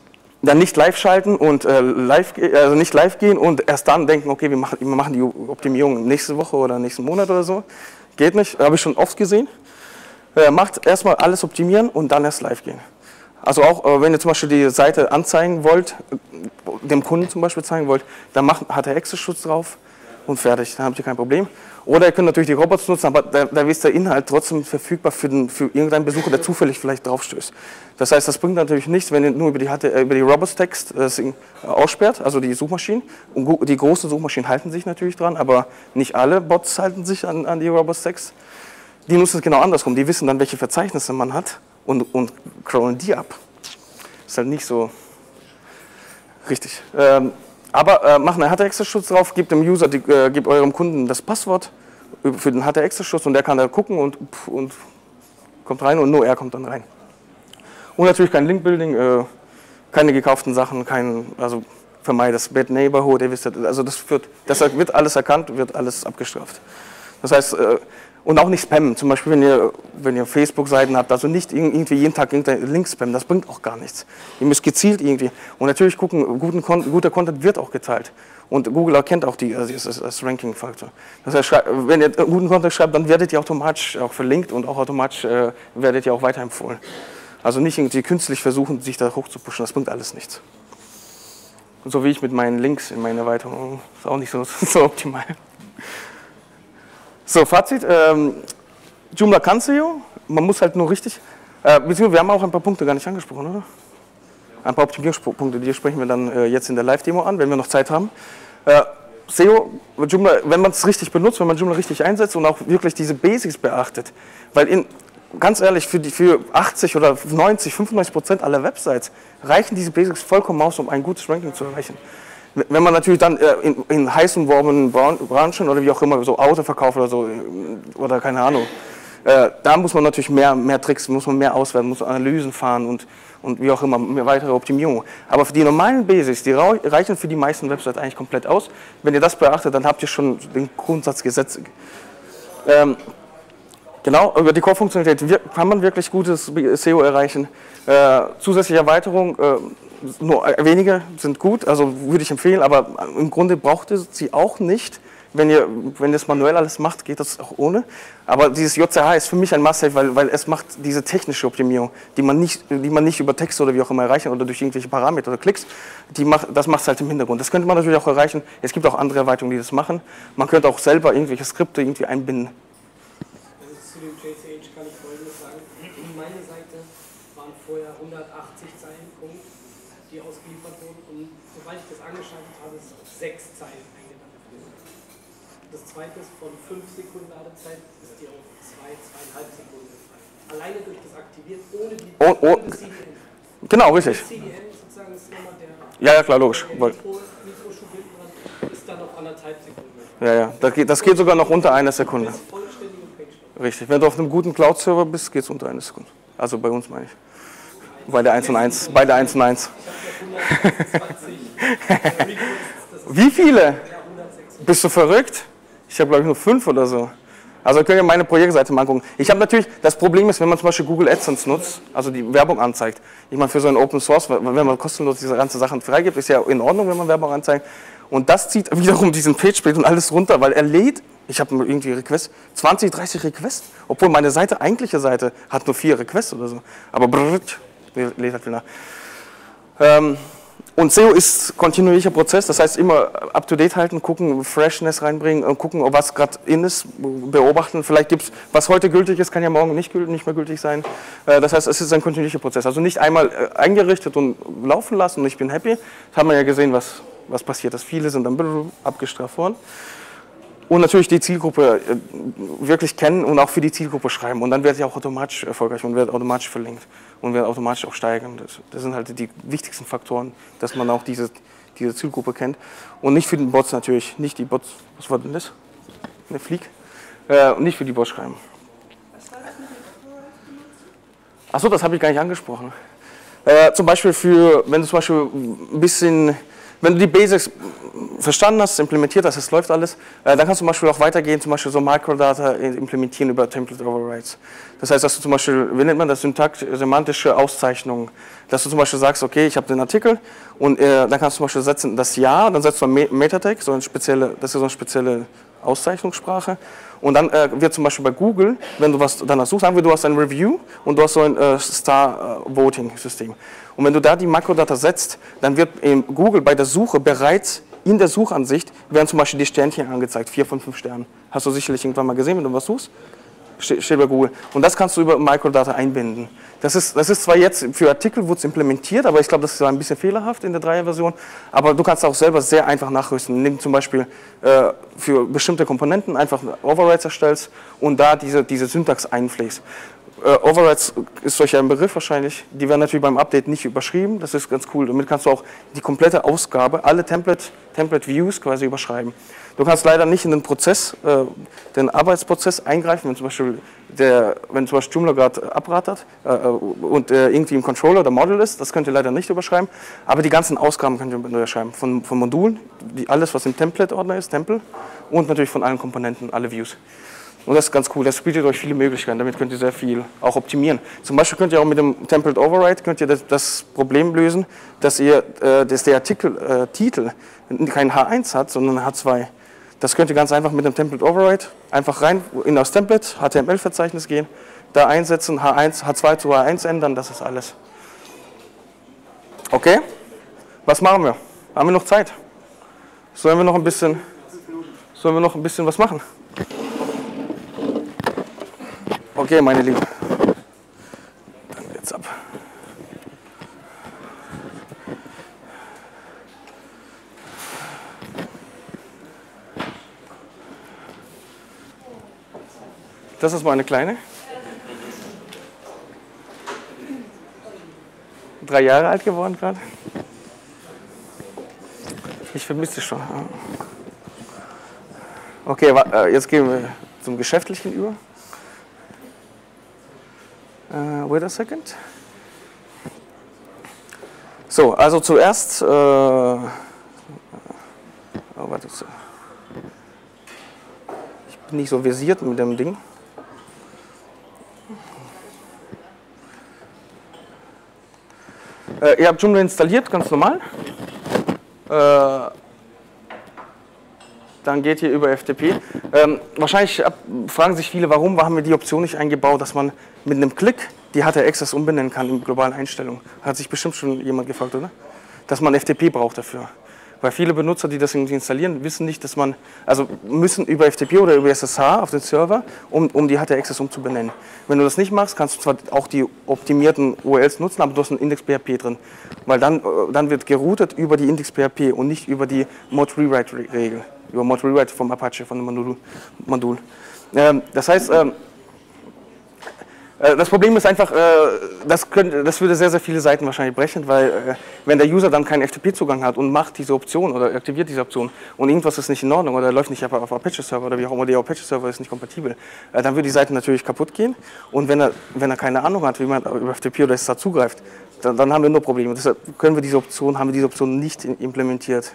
Speaker 1: dann nicht live schalten und nicht live gehen und erst dann denken, okay, wir machen die Optimierung nächste Woche oder nächsten Monat oder so. Geht nicht, habe ich schon oft gesehen. Macht erstmal alles optimieren und dann erst live gehen. Also auch wenn ihr zum Beispiel die Seite anzeigen wollt, dem Kunden zum Beispiel zeigen wollt, dann hat er Access-Schutz drauf und fertig, dann habt ihr kein Problem. Oder ihr könnt natürlich die Robots nutzen, aber da ist der Inhalt trotzdem verfügbar für irgendeinen Besucher, der zufällig vielleicht drauf stößt. Das heißt, das bringt natürlich nichts, wenn ihr nur über die Robots-Text aussperrt, also die Suchmaschinen. Und die großen Suchmaschinen halten sich natürlich dran, aber nicht alle Bots halten sich an die Robots-Text. Die nutzen es genau andersrum, die wissen dann, welche Verzeichnisse man hat und crawlen die ab. Ist halt nicht so richtig. Aber macht einen HT-Access-Schutz drauf, gebt dem User, gebt eurem Kunden das Passwort für den HT-Access-Schutz und der kann da gucken und kommt rein und nur er kommt dann rein. Und natürlich kein Link-Building, keine gekauften Sachen, also vermeidet das Bad Neighborhood, ihr wisst, also das wird alles erkannt, wird alles abgestraft. Das heißt, und auch nicht spammen, zum Beispiel wenn ihr Facebook-Seiten habt, also nicht irgendwie jeden Tag irgendein Link spammen, das bringt auch gar nichts. Ihr müsst gezielt irgendwie, und natürlich gucken, guter Content wird auch geteilt. Und Google erkennt auch das Ranking-Faktor. Das heißt, wenn ihr guten Content schreibt, dann werdet ihr automatisch auch verlinkt und auch automatisch werdet ihr auch weiterempfohlen. Also nicht irgendwie künstlich versuchen, sich da hoch zu pushen, das bringt alles nichts. Und so wie ich mit meinen Links in meiner Erweiterung, ist auch nicht so optimal. So, Fazit, Joomla kann SEO, man muss halt nur richtig, beziehungsweise wir haben auch ein paar Punkte gar nicht angesprochen, oder? Ein paar Optimierungspunkte, die sprechen wir dann jetzt in der Live-Demo an, wenn wir noch Zeit haben. SEO, Joomla, wenn man es richtig benutzt, wenn man Joomla richtig einsetzt und auch wirklich diese Basics beachtet, weil ganz ehrlich, für 80 oder 90, 95% aller Websites reichen diese Basics vollkommen aus, um ein gutes Ranking zu erreichen. Wenn man natürlich dann in heiß umworbenen Branchen oder wie auch immer, so Autoverkauf oder so, oder keine Ahnung, da muss man natürlich mehr Tricks, muss man mehr auswerten, muss Analysen fahren und wie auch immer, mehr weitere Optimierung. Aber für die normalen Basics, die reichen für die meisten Websites eigentlich komplett aus. Wenn ihr das beachtet, dann habt ihr schon den Grundsatz gesetzt. Genau, über die Core-Funktionalität kann man wirklich gutes SEO erreichen. Zusätzliche Erweiterung, nur wenige sind gut, also würde ich empfehlen, aber im Grunde braucht ihr sie auch nicht. Wenn ihr es manuell alles macht, geht das auch ohne. Aber dieses JCH ist für mich ein Must-Have, weil es macht diese technische Optimierung, die man nicht über Text oder wie auch immer erreichen oder durch irgendwelche Parameter oder Klicks, das macht es halt im Hintergrund. Das könnte man natürlich auch erreichen. Es gibt auch andere Erweiterungen, die das machen. Man könnte auch selber irgendwelche Skripte irgendwie einbinden.
Speaker 4: Zu dem JCH kann ich Folgendes sagen. Meine Seite waren vorher 180 Zeilen, die ausgeliefert wurden. Und sobald ich das angeschaltet habe, ist es auf 6 Zeilen eingedampft. Das zweite ist von 5 Sekunden Ladezeit ist die auf 2,5 Sekunden gefallen. Alleine durch das Aktivieren ohne das CDN.
Speaker 1: Genau, richtig.
Speaker 4: Das CDN sozusagen ist nochmal der.
Speaker 1: Ja, klar, logisch.
Speaker 4: Mikroschub hinten dran ist dann auf 1,5 Sekunden.
Speaker 1: Ja, das geht sogar noch unter einer Sekunde.
Speaker 4: Vollständige Page-Load.
Speaker 1: Richtig, wenn du auf einem guten Cloud-Server bist, geht es unter einer Sekunde. Also bei uns meine ich. Bei der 1 und 1. Bei der 1 und 1. Wie viele? Bist du verrückt? Ich habe, glaube ich, nur 5 oder so. Also könnt ihr meine Projektseite mal angucken. Ich habe natürlich, das Problem ist, wenn man zum Beispiel Google AdSense nutzt, also die Werbung anzeigt. Ich meine, für so ein Open Source, wenn man kostenlos diese ganzen Sachen freigibt, ist ja in Ordnung, wenn man Werbung anzeigt. Und das zieht wiederum diesen Page-Split und alles runter, weil er lädt, ich habe irgendwie Requests, 20, 30 Requests, obwohl meine eigentliche Seite hat nur 4 Requests oder so. Aber lädt halt wieder nach. Und SEO ist kontinuierlicher Prozess, das heißt immer up-to-date halten, gucken, Freshness reinbringen, gucken, ob was gerade in ist, beobachten. Vielleicht gibt es, was heute gültig ist, kann ja morgen nicht mehr gültig sein. Das heißt, es ist ein kontinuierlicher Prozess. Also nicht einmal eingerichtet und laufen lassen und ich bin happy. Das haben wir ja gesehen, was passiert ist. Viele sind dann abgestraft worden. Und natürlich die Zielgruppe wirklich kennen und auch für die Zielgruppe schreiben. Und dann wird ja auch automatisch erfolgreich und wird automatisch verlinkt und wird automatisch auch steigern. Das sind halt die wichtigsten Faktoren, dass man auch diese Zielgruppe kennt. Und nicht für den Bots natürlich, nicht die Bots, was war denn das? Eine Flieg? Und nicht für die Bots schreiben. Achso, das habe ich gar nicht angesprochen. Zum Beispiel wenn du zum Beispiel ein bisschen wenn du die Basics verstanden hast, implementiert hast, es läuft alles, dann kannst du zum Beispiel auch weitergehen, zum Beispiel so Microdata implementieren über Template Overrides. Das heißt, dass du zum Beispiel, wie nennt man das, semantische Auszeichnungen, dass du zum Beispiel sagst, okay, ich habe den Artikel und dann kannst du zum Beispiel setzen das Ja, dann setzt du ein Meta-Tag, das ist so eine spezielle Auszeichnungssprache. Und dann wird zum Beispiel bei Google, wenn du was danach suchst, sagen wir, du hast ein Review und du hast so ein Star-Voting-System. Und wenn du da die Makrodata setzt, dann wird in Google bei der Suche bereits in der Suchansicht werden zum Beispiel die Sternchen angezeigt, 4 von 5 Sternen. Hast du sicherlich irgendwann mal gesehen, wenn du was suchst? Steht bei Google. Und das kannst du über Microdata einbinden. Das ist zwar jetzt für Artikel wurde es implementiert, aber ich glaube, das ist ein bisschen fehlerhaft in der 3er-Version. Aber du kannst auch selber sehr einfach nachrüsten, indem du zum Beispiel für bestimmte Komponenten einfach Overrides erstellst und da diese Syntax einpflegst. Overrides ist solch ein Begriff wahrscheinlich, die werden natürlich beim Update nicht überschrieben, das ist ganz cool. Damit kannst du auch die komplette Ausgabe, alle Template-Views quasi überschreiben. Du kannst leider nicht in den Prozess, den Arbeitsprozess eingreifen, wenn zum Beispiel Joomla gerade abrattert und irgendwie im Controller oder Model ist, das könnt ihr leider nicht überschreiben, aber die ganzen Ausgaben könnt ihr überschreiben, von Modulen, alles was im Template-Ordner ist, Temple, und natürlich von allen Komponenten, alle Views. Und das ist ganz cool, das bietet euch viele Möglichkeiten, damit könnt ihr sehr viel auch optimieren. Zum Beispiel könnt ihr auch mit dem Template Override könnt ihr das Problem lösen, dass der Artikeltitel kein H1 hat, sondern H2. Das könnt ihr ganz einfach mit dem Template Override einfach rein in das Template, HTML-Verzeichnis gehen, da einsetzen, H2 zu H1 ändern, das ist alles. Okay, was machen wir? Haben wir noch Zeit? Sollen wir noch ein bisschen was machen? Okay, meine Lieben, dann geht's ab. Das ist meine Kleine. 3 Jahre alt geworden gerade. Ich vermisse dich schon. Okay, jetzt gehen wir zum Geschäftlichen über. Wait a second. So, also zuerst, warte, ich bin nicht so versiert mit dem Ding. Ihr habt Joomla installiert, ganz normal. Dann geht ihr über FTP. Wahrscheinlich fragen sich viele, warum haben wir die Option nicht eingebaut, dass man mit einem Klick die HT-Access umbenennen kann in globalen Einstellungen. Hat sich bestimmt schon jemand gefragt, oder? Dass man FTP braucht dafür. Weil viele Benutzer, die das installieren, wissen nicht, dass man, also müssen über FTP oder über SSH auf den Server, um die HT-Access umzubenennen. Wenn du das nicht machst, kannst du zwar auch die optimierten URLs nutzen, aber du hast einen Index.php drin. Weil dann wird geroutet über die Index.php und nicht über die Mod-Rewrite-Regel. Über Mod-Rewrite vom Apache, von dem Modul. Das heißt, das Problem ist einfach, das würde sehr, sehr viele Seiten wahrscheinlich brechen, weil wenn der User dann keinen FTP-Zugang hat und macht diese Option oder aktiviert diese Option und irgendwas ist nicht in Ordnung oder läuft nicht auf Apache-Server oder wie auch immer, der Apache-Server ist nicht kompatibel, dann würde die Seite natürlich kaputt gehen und wenn er keine Ahnung hat, wie man über FTP oder SSH zugreift, dann haben wir nur Probleme. Deshalb haben wir diese Option nicht implementiert.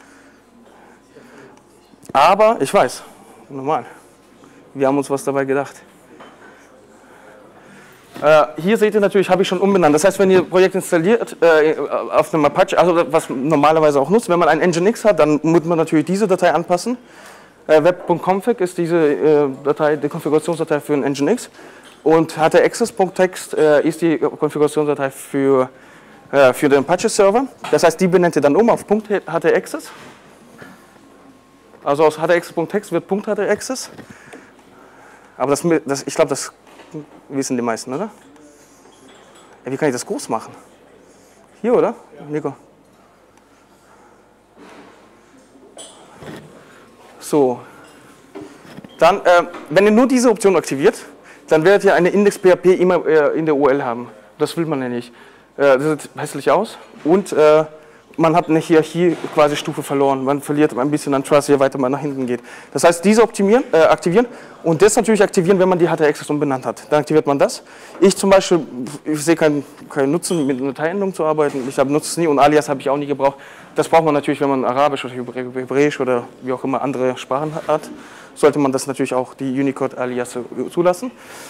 Speaker 1: Aber ich weiß, normal, wir haben uns was dabei gedacht. Hier seht ihr natürlich, habe ich schon umbenannt. Das heißt, wenn ihr ein Projekt installiert auf einem Apache, also was normalerweise auch nutzt, wenn man ein Nginx hat, dann muss man natürlich diese Datei anpassen. Web.config ist diese Datei, die Konfigurationsdatei für ein Nginx. Und htaccess.txt ist die Konfigurationsdatei für den Apache-Server. Das heißt, die benennt ihr dann um auf .htaccess. Also aus htaccess.txt wird .htaccess. Aber ich glaube, das wissen die meisten, oder? Ja, wie kann ich das groß machen? Hier, oder? Ja. Nico. So. Dann, wenn ihr nur diese Option aktiviert, dann werdet ihr eine Index.php immer in der URL haben. Das will man ja nicht. Das sieht hässlich aus und man hat eine Hierarchie quasi Stufe verloren. Man verliert ein bisschen an Trust, je weiter man nach hinten geht. Das heißt, diese aktivieren und das natürlich aktivieren, wenn man die HT-Access umbenannt hat. Dann aktiviert man das. Ich zum Beispiel, ich sehe keinen Nutzen, mit einer Dateiendung zu arbeiten. Ich nutze es nie und Alias habe ich auch nie gebraucht. Das braucht man natürlich, wenn man Arabisch oder Hebräisch oder wie auch immer andere Sprachen hat. Sollte man das natürlich auch die Unicode-Alias zulassen.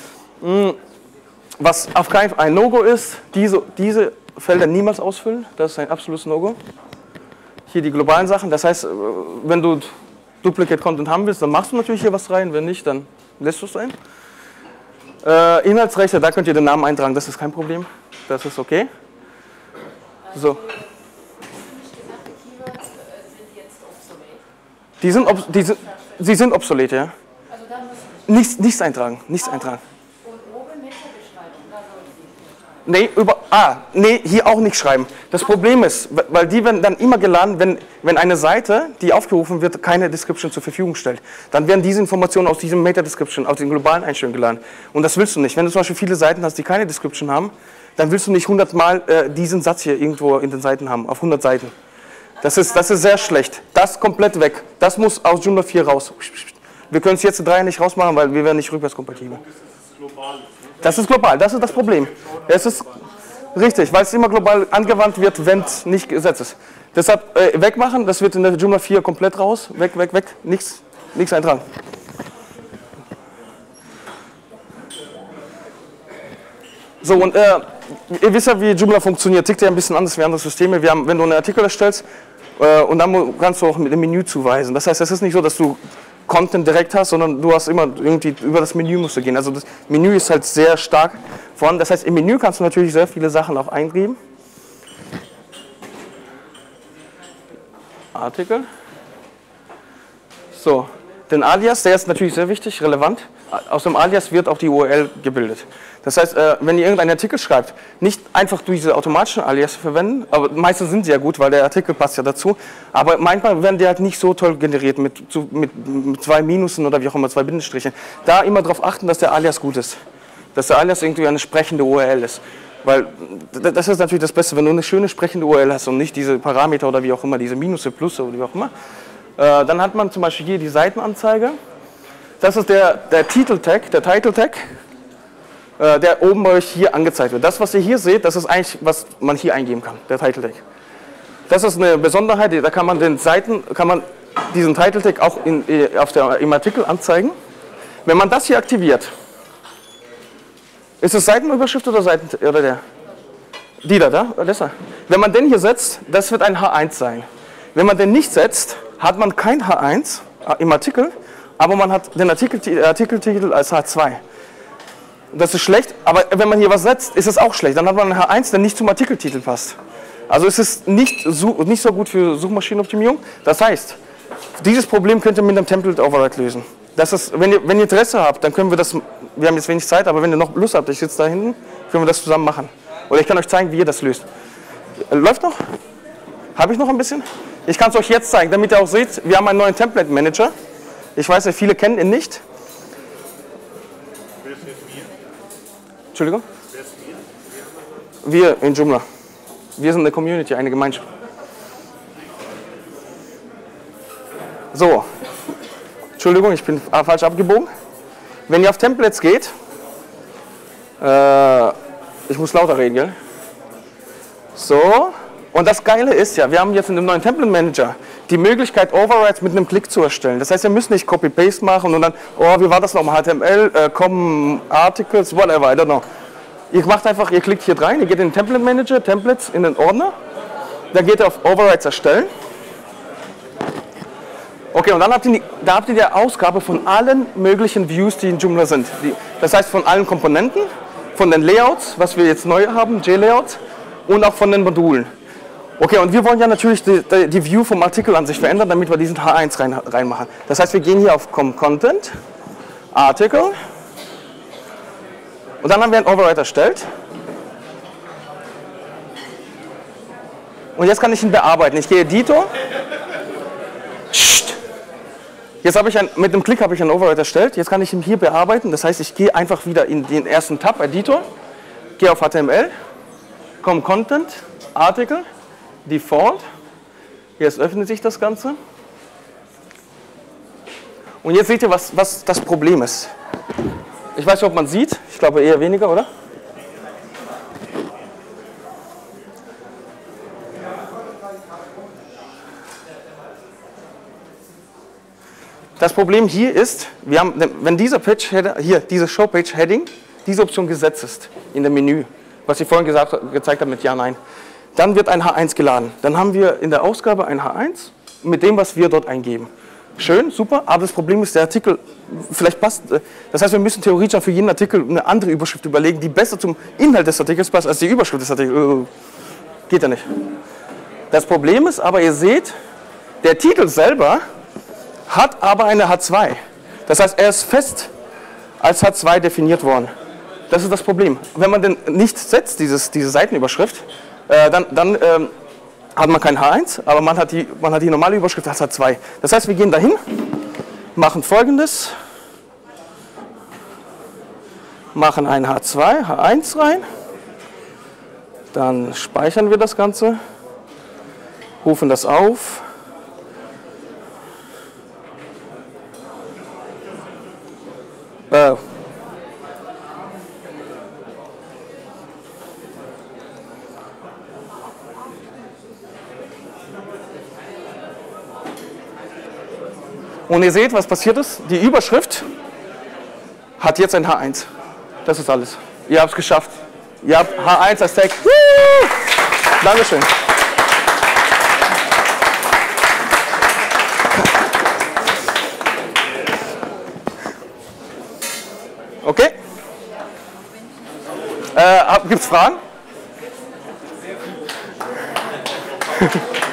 Speaker 1: Was auf keinen Fall ein No-Go ist, diese Felder niemals ausfüllen. Das ist ein absolutes No-Go. Hier die globalen Sachen. Das heißt, wenn du Duplicate Content haben willst, dann machst du natürlich hier was rein. Wenn nicht, dann lässt du es sein. Inhaltsrechte, da könnt ihr den Namen eintragen. Das ist kein Problem. Das ist okay. So. Sie sind obsolet, ja.
Speaker 2: Also da müssen
Speaker 1: Nichts eintragen. Nichts eintragen.
Speaker 2: und oben Meta-Beschreibung, da soll ich nicht schreiben.
Speaker 1: Nee, hier auch nicht schreiben. Das Problem ist, weil die werden dann immer geladen, wenn eine Seite, die aufgerufen wird, keine Description zur Verfügung stellt. Dann werden diese Informationen aus diesem Meta-Description, aus den globalen Einstellungen geladen. Und das willst du nicht. Wenn du zum Beispiel viele Seiten hast, die keine Description haben, dann willst du nicht 100 Mal diesen Satz hier irgendwo in den Seiten haben, auf 100 Seiten. Das ist sehr schlecht. Das komplett weg. Das muss aus Joomla 4 raus. Wir können es jetzt 3 nicht rausmachen, weil wir werden nicht rückwärtskompatibel. Das ist global, das ist das Problem. Es ist richtig, weil es immer global angewandt wird, wenn es nicht gesetzt ist. Deshalb wegmachen, das wird in der Joomla 4 komplett raus. Weg, nichts eintragen. So, und ihr wisst ja, wie Joomla funktioniert. Tickt ja ein bisschen anders wie andere Systeme. Wenn du einen Artikel erstellst, und dann kannst du auch mit dem Menü zuweisen. Das heißt, es ist nicht so, dass du Content direkt hast, sondern du hast immer irgendwie über das Menü musst du gehen. Also das Menü ist halt sehr stark vorhanden. Das heißt, im Menü kannst du natürlich sehr viele Sachen auch eingeben. Artikel. So, den Alias, der ist natürlich sehr wichtig, relevant. Aus dem Alias wird auch die URL gebildet. Das heißt, wenn ihr irgendeinen Artikel schreibt, nicht einfach diese automatischen Alias verwenden, aber meistens sind sie ja gut, weil der Artikel passt ja dazu, aber manchmal werden die halt nicht so toll generiert mit 2 Minusen oder wie auch immer, 2 Bindestrichen. Da immer darauf achten, dass der Alias gut ist. Dass der Alias irgendwie eine sprechende URL ist. Weil das ist natürlich das Beste, wenn du eine schöne sprechende URL hast und nicht diese Parameter oder wie auch immer, diese Minusse, Plusse oder wie auch immer. Dann hat man zum Beispiel hier die Seitenanzeige. Das ist der Title-Tag, der Title-Tag, der oben bei euch hier angezeigt wird. Das, was ihr hier seht, das ist eigentlich, was man hier eingeben kann, der Title-Tag. Das ist eine Besonderheit, da kann man diesen Title-Tag auch im Artikel anzeigen. Wenn man das hier aktiviert, ist es Seitenüberschrift oder der? Die da? Wenn man den hier setzt, das wird ein H1 sein. Wenn man den nicht setzt, hat man kein H1 im Artikel, aber man hat den Artikeltitel als H2. Das ist schlecht, aber wenn man hier was setzt, ist es auch schlecht. Dann hat man einen H1, der nicht zum Artikeltitel passt. Also es ist nicht so gut für Suchmaschinenoptimierung. Das heißt, dieses Problem könnt ihr mit einem Template Override lösen. Das ist, wenn ihr Interesse habt, dann können wir das, wir haben jetzt wenig Zeit, aber wenn ihr noch Lust habt, ich sitze da hinten, können wir das zusammen machen. Oder ich kann euch zeigen, wie ihr das löst. Läuft noch? Habe ich noch ein bisschen? Ich kann es euch jetzt zeigen, damit ihr auch seht, wir haben einen neuen Template Manager. Ich weiß ja, viele kennen ihn nicht.
Speaker 7: Wer ist jetzt wir?
Speaker 1: Entschuldigung?
Speaker 7: Wer ist wir?
Speaker 1: Wir in Joomla. Wir sind eine Community, eine Gemeinschaft. So. Entschuldigung, ich bin falsch abgebogen. Wenn ihr auf Templates geht, ich muss lauter reden, gell? So. Und das Geile ist ja, wir haben jetzt in dem neuen Template Manager die Möglichkeit, Overrides mit einem Klick zu erstellen. Das heißt, ihr müsst nicht Copy-Paste machen und dann, oh, wie war das nochmal, HTML, Articles, whatever, I don't know. Ihr macht einfach, ihr klickt hier rein, ihr geht in den Template Manager, Templates, in den Ordner, dann geht ihr auf Overrides erstellen. Okay, und dann habt ihr die Ausgabe von allen möglichen Views, die in Joomla sind. Das heißt, von allen Komponenten, von den Layouts, was wir jetzt neu haben, JLayouts, und auch von den Modulen. Okay, und wir wollen ja natürlich die View vom Artikel an sich verändern, damit wir diesen H1 reinmachen. Das heißt, wir gehen hier auf Content, Article, und dann haben wir einen Override erstellt. Und jetzt kann ich ihn bearbeiten. Ich gehe Editor. Jetzt habe ich mit dem Klick habe ich einen Override erstellt. Jetzt kann ich ihn hier bearbeiten. Das heißt, ich gehe einfach wieder in den ersten Tab, Editor, gehe auf HTML, komme Content, Article, Default. Jetzt öffnet sich das Ganze. Und jetzt seht ihr, was das Problem ist. Ich weiß nicht, ob man sieht. Ich glaube eher weniger, oder? Das Problem hier ist, wir haben, wenn dieser Page-Header, hier, diese Show-Page-Heading, diese Option gesetzt ist in dem Menü, was ich vorhin gezeigt habe mit Ja, Nein, dann wird ein H1 geladen. Dann haben wir in der Ausgabe ein H1 mit dem, was wir dort eingeben. Schön, super, aber das Problem ist, der Artikel vielleicht passt. Das heißt, wir müssen theoretisch für jeden Artikel eine andere Überschrift überlegen, die besser zum Inhalt des Artikels passt als die Überschrift des Artikels. Geht ja nicht. Das Problem ist aber, ihr seht, der Titel selber hat aber eine H2. Das heißt, er ist fest als H2 definiert worden. Das ist das Problem. Wenn man den nicht setzt, diese Seitenüberschrift, dann hat man kein H1, aber man hat die normale Überschrift als H2. Das heißt, wir gehen dahin, machen Folgendes, machen ein H2, H1 rein, dann speichern wir das Ganze, rufen das auf. Und ihr seht, was passiert ist. Die Überschrift hat jetzt ein H1. Das ist alles. Ihr habt es geschafft. Ihr habt H1 als Tag. Dankeschön. Okay. Gibt es Fragen?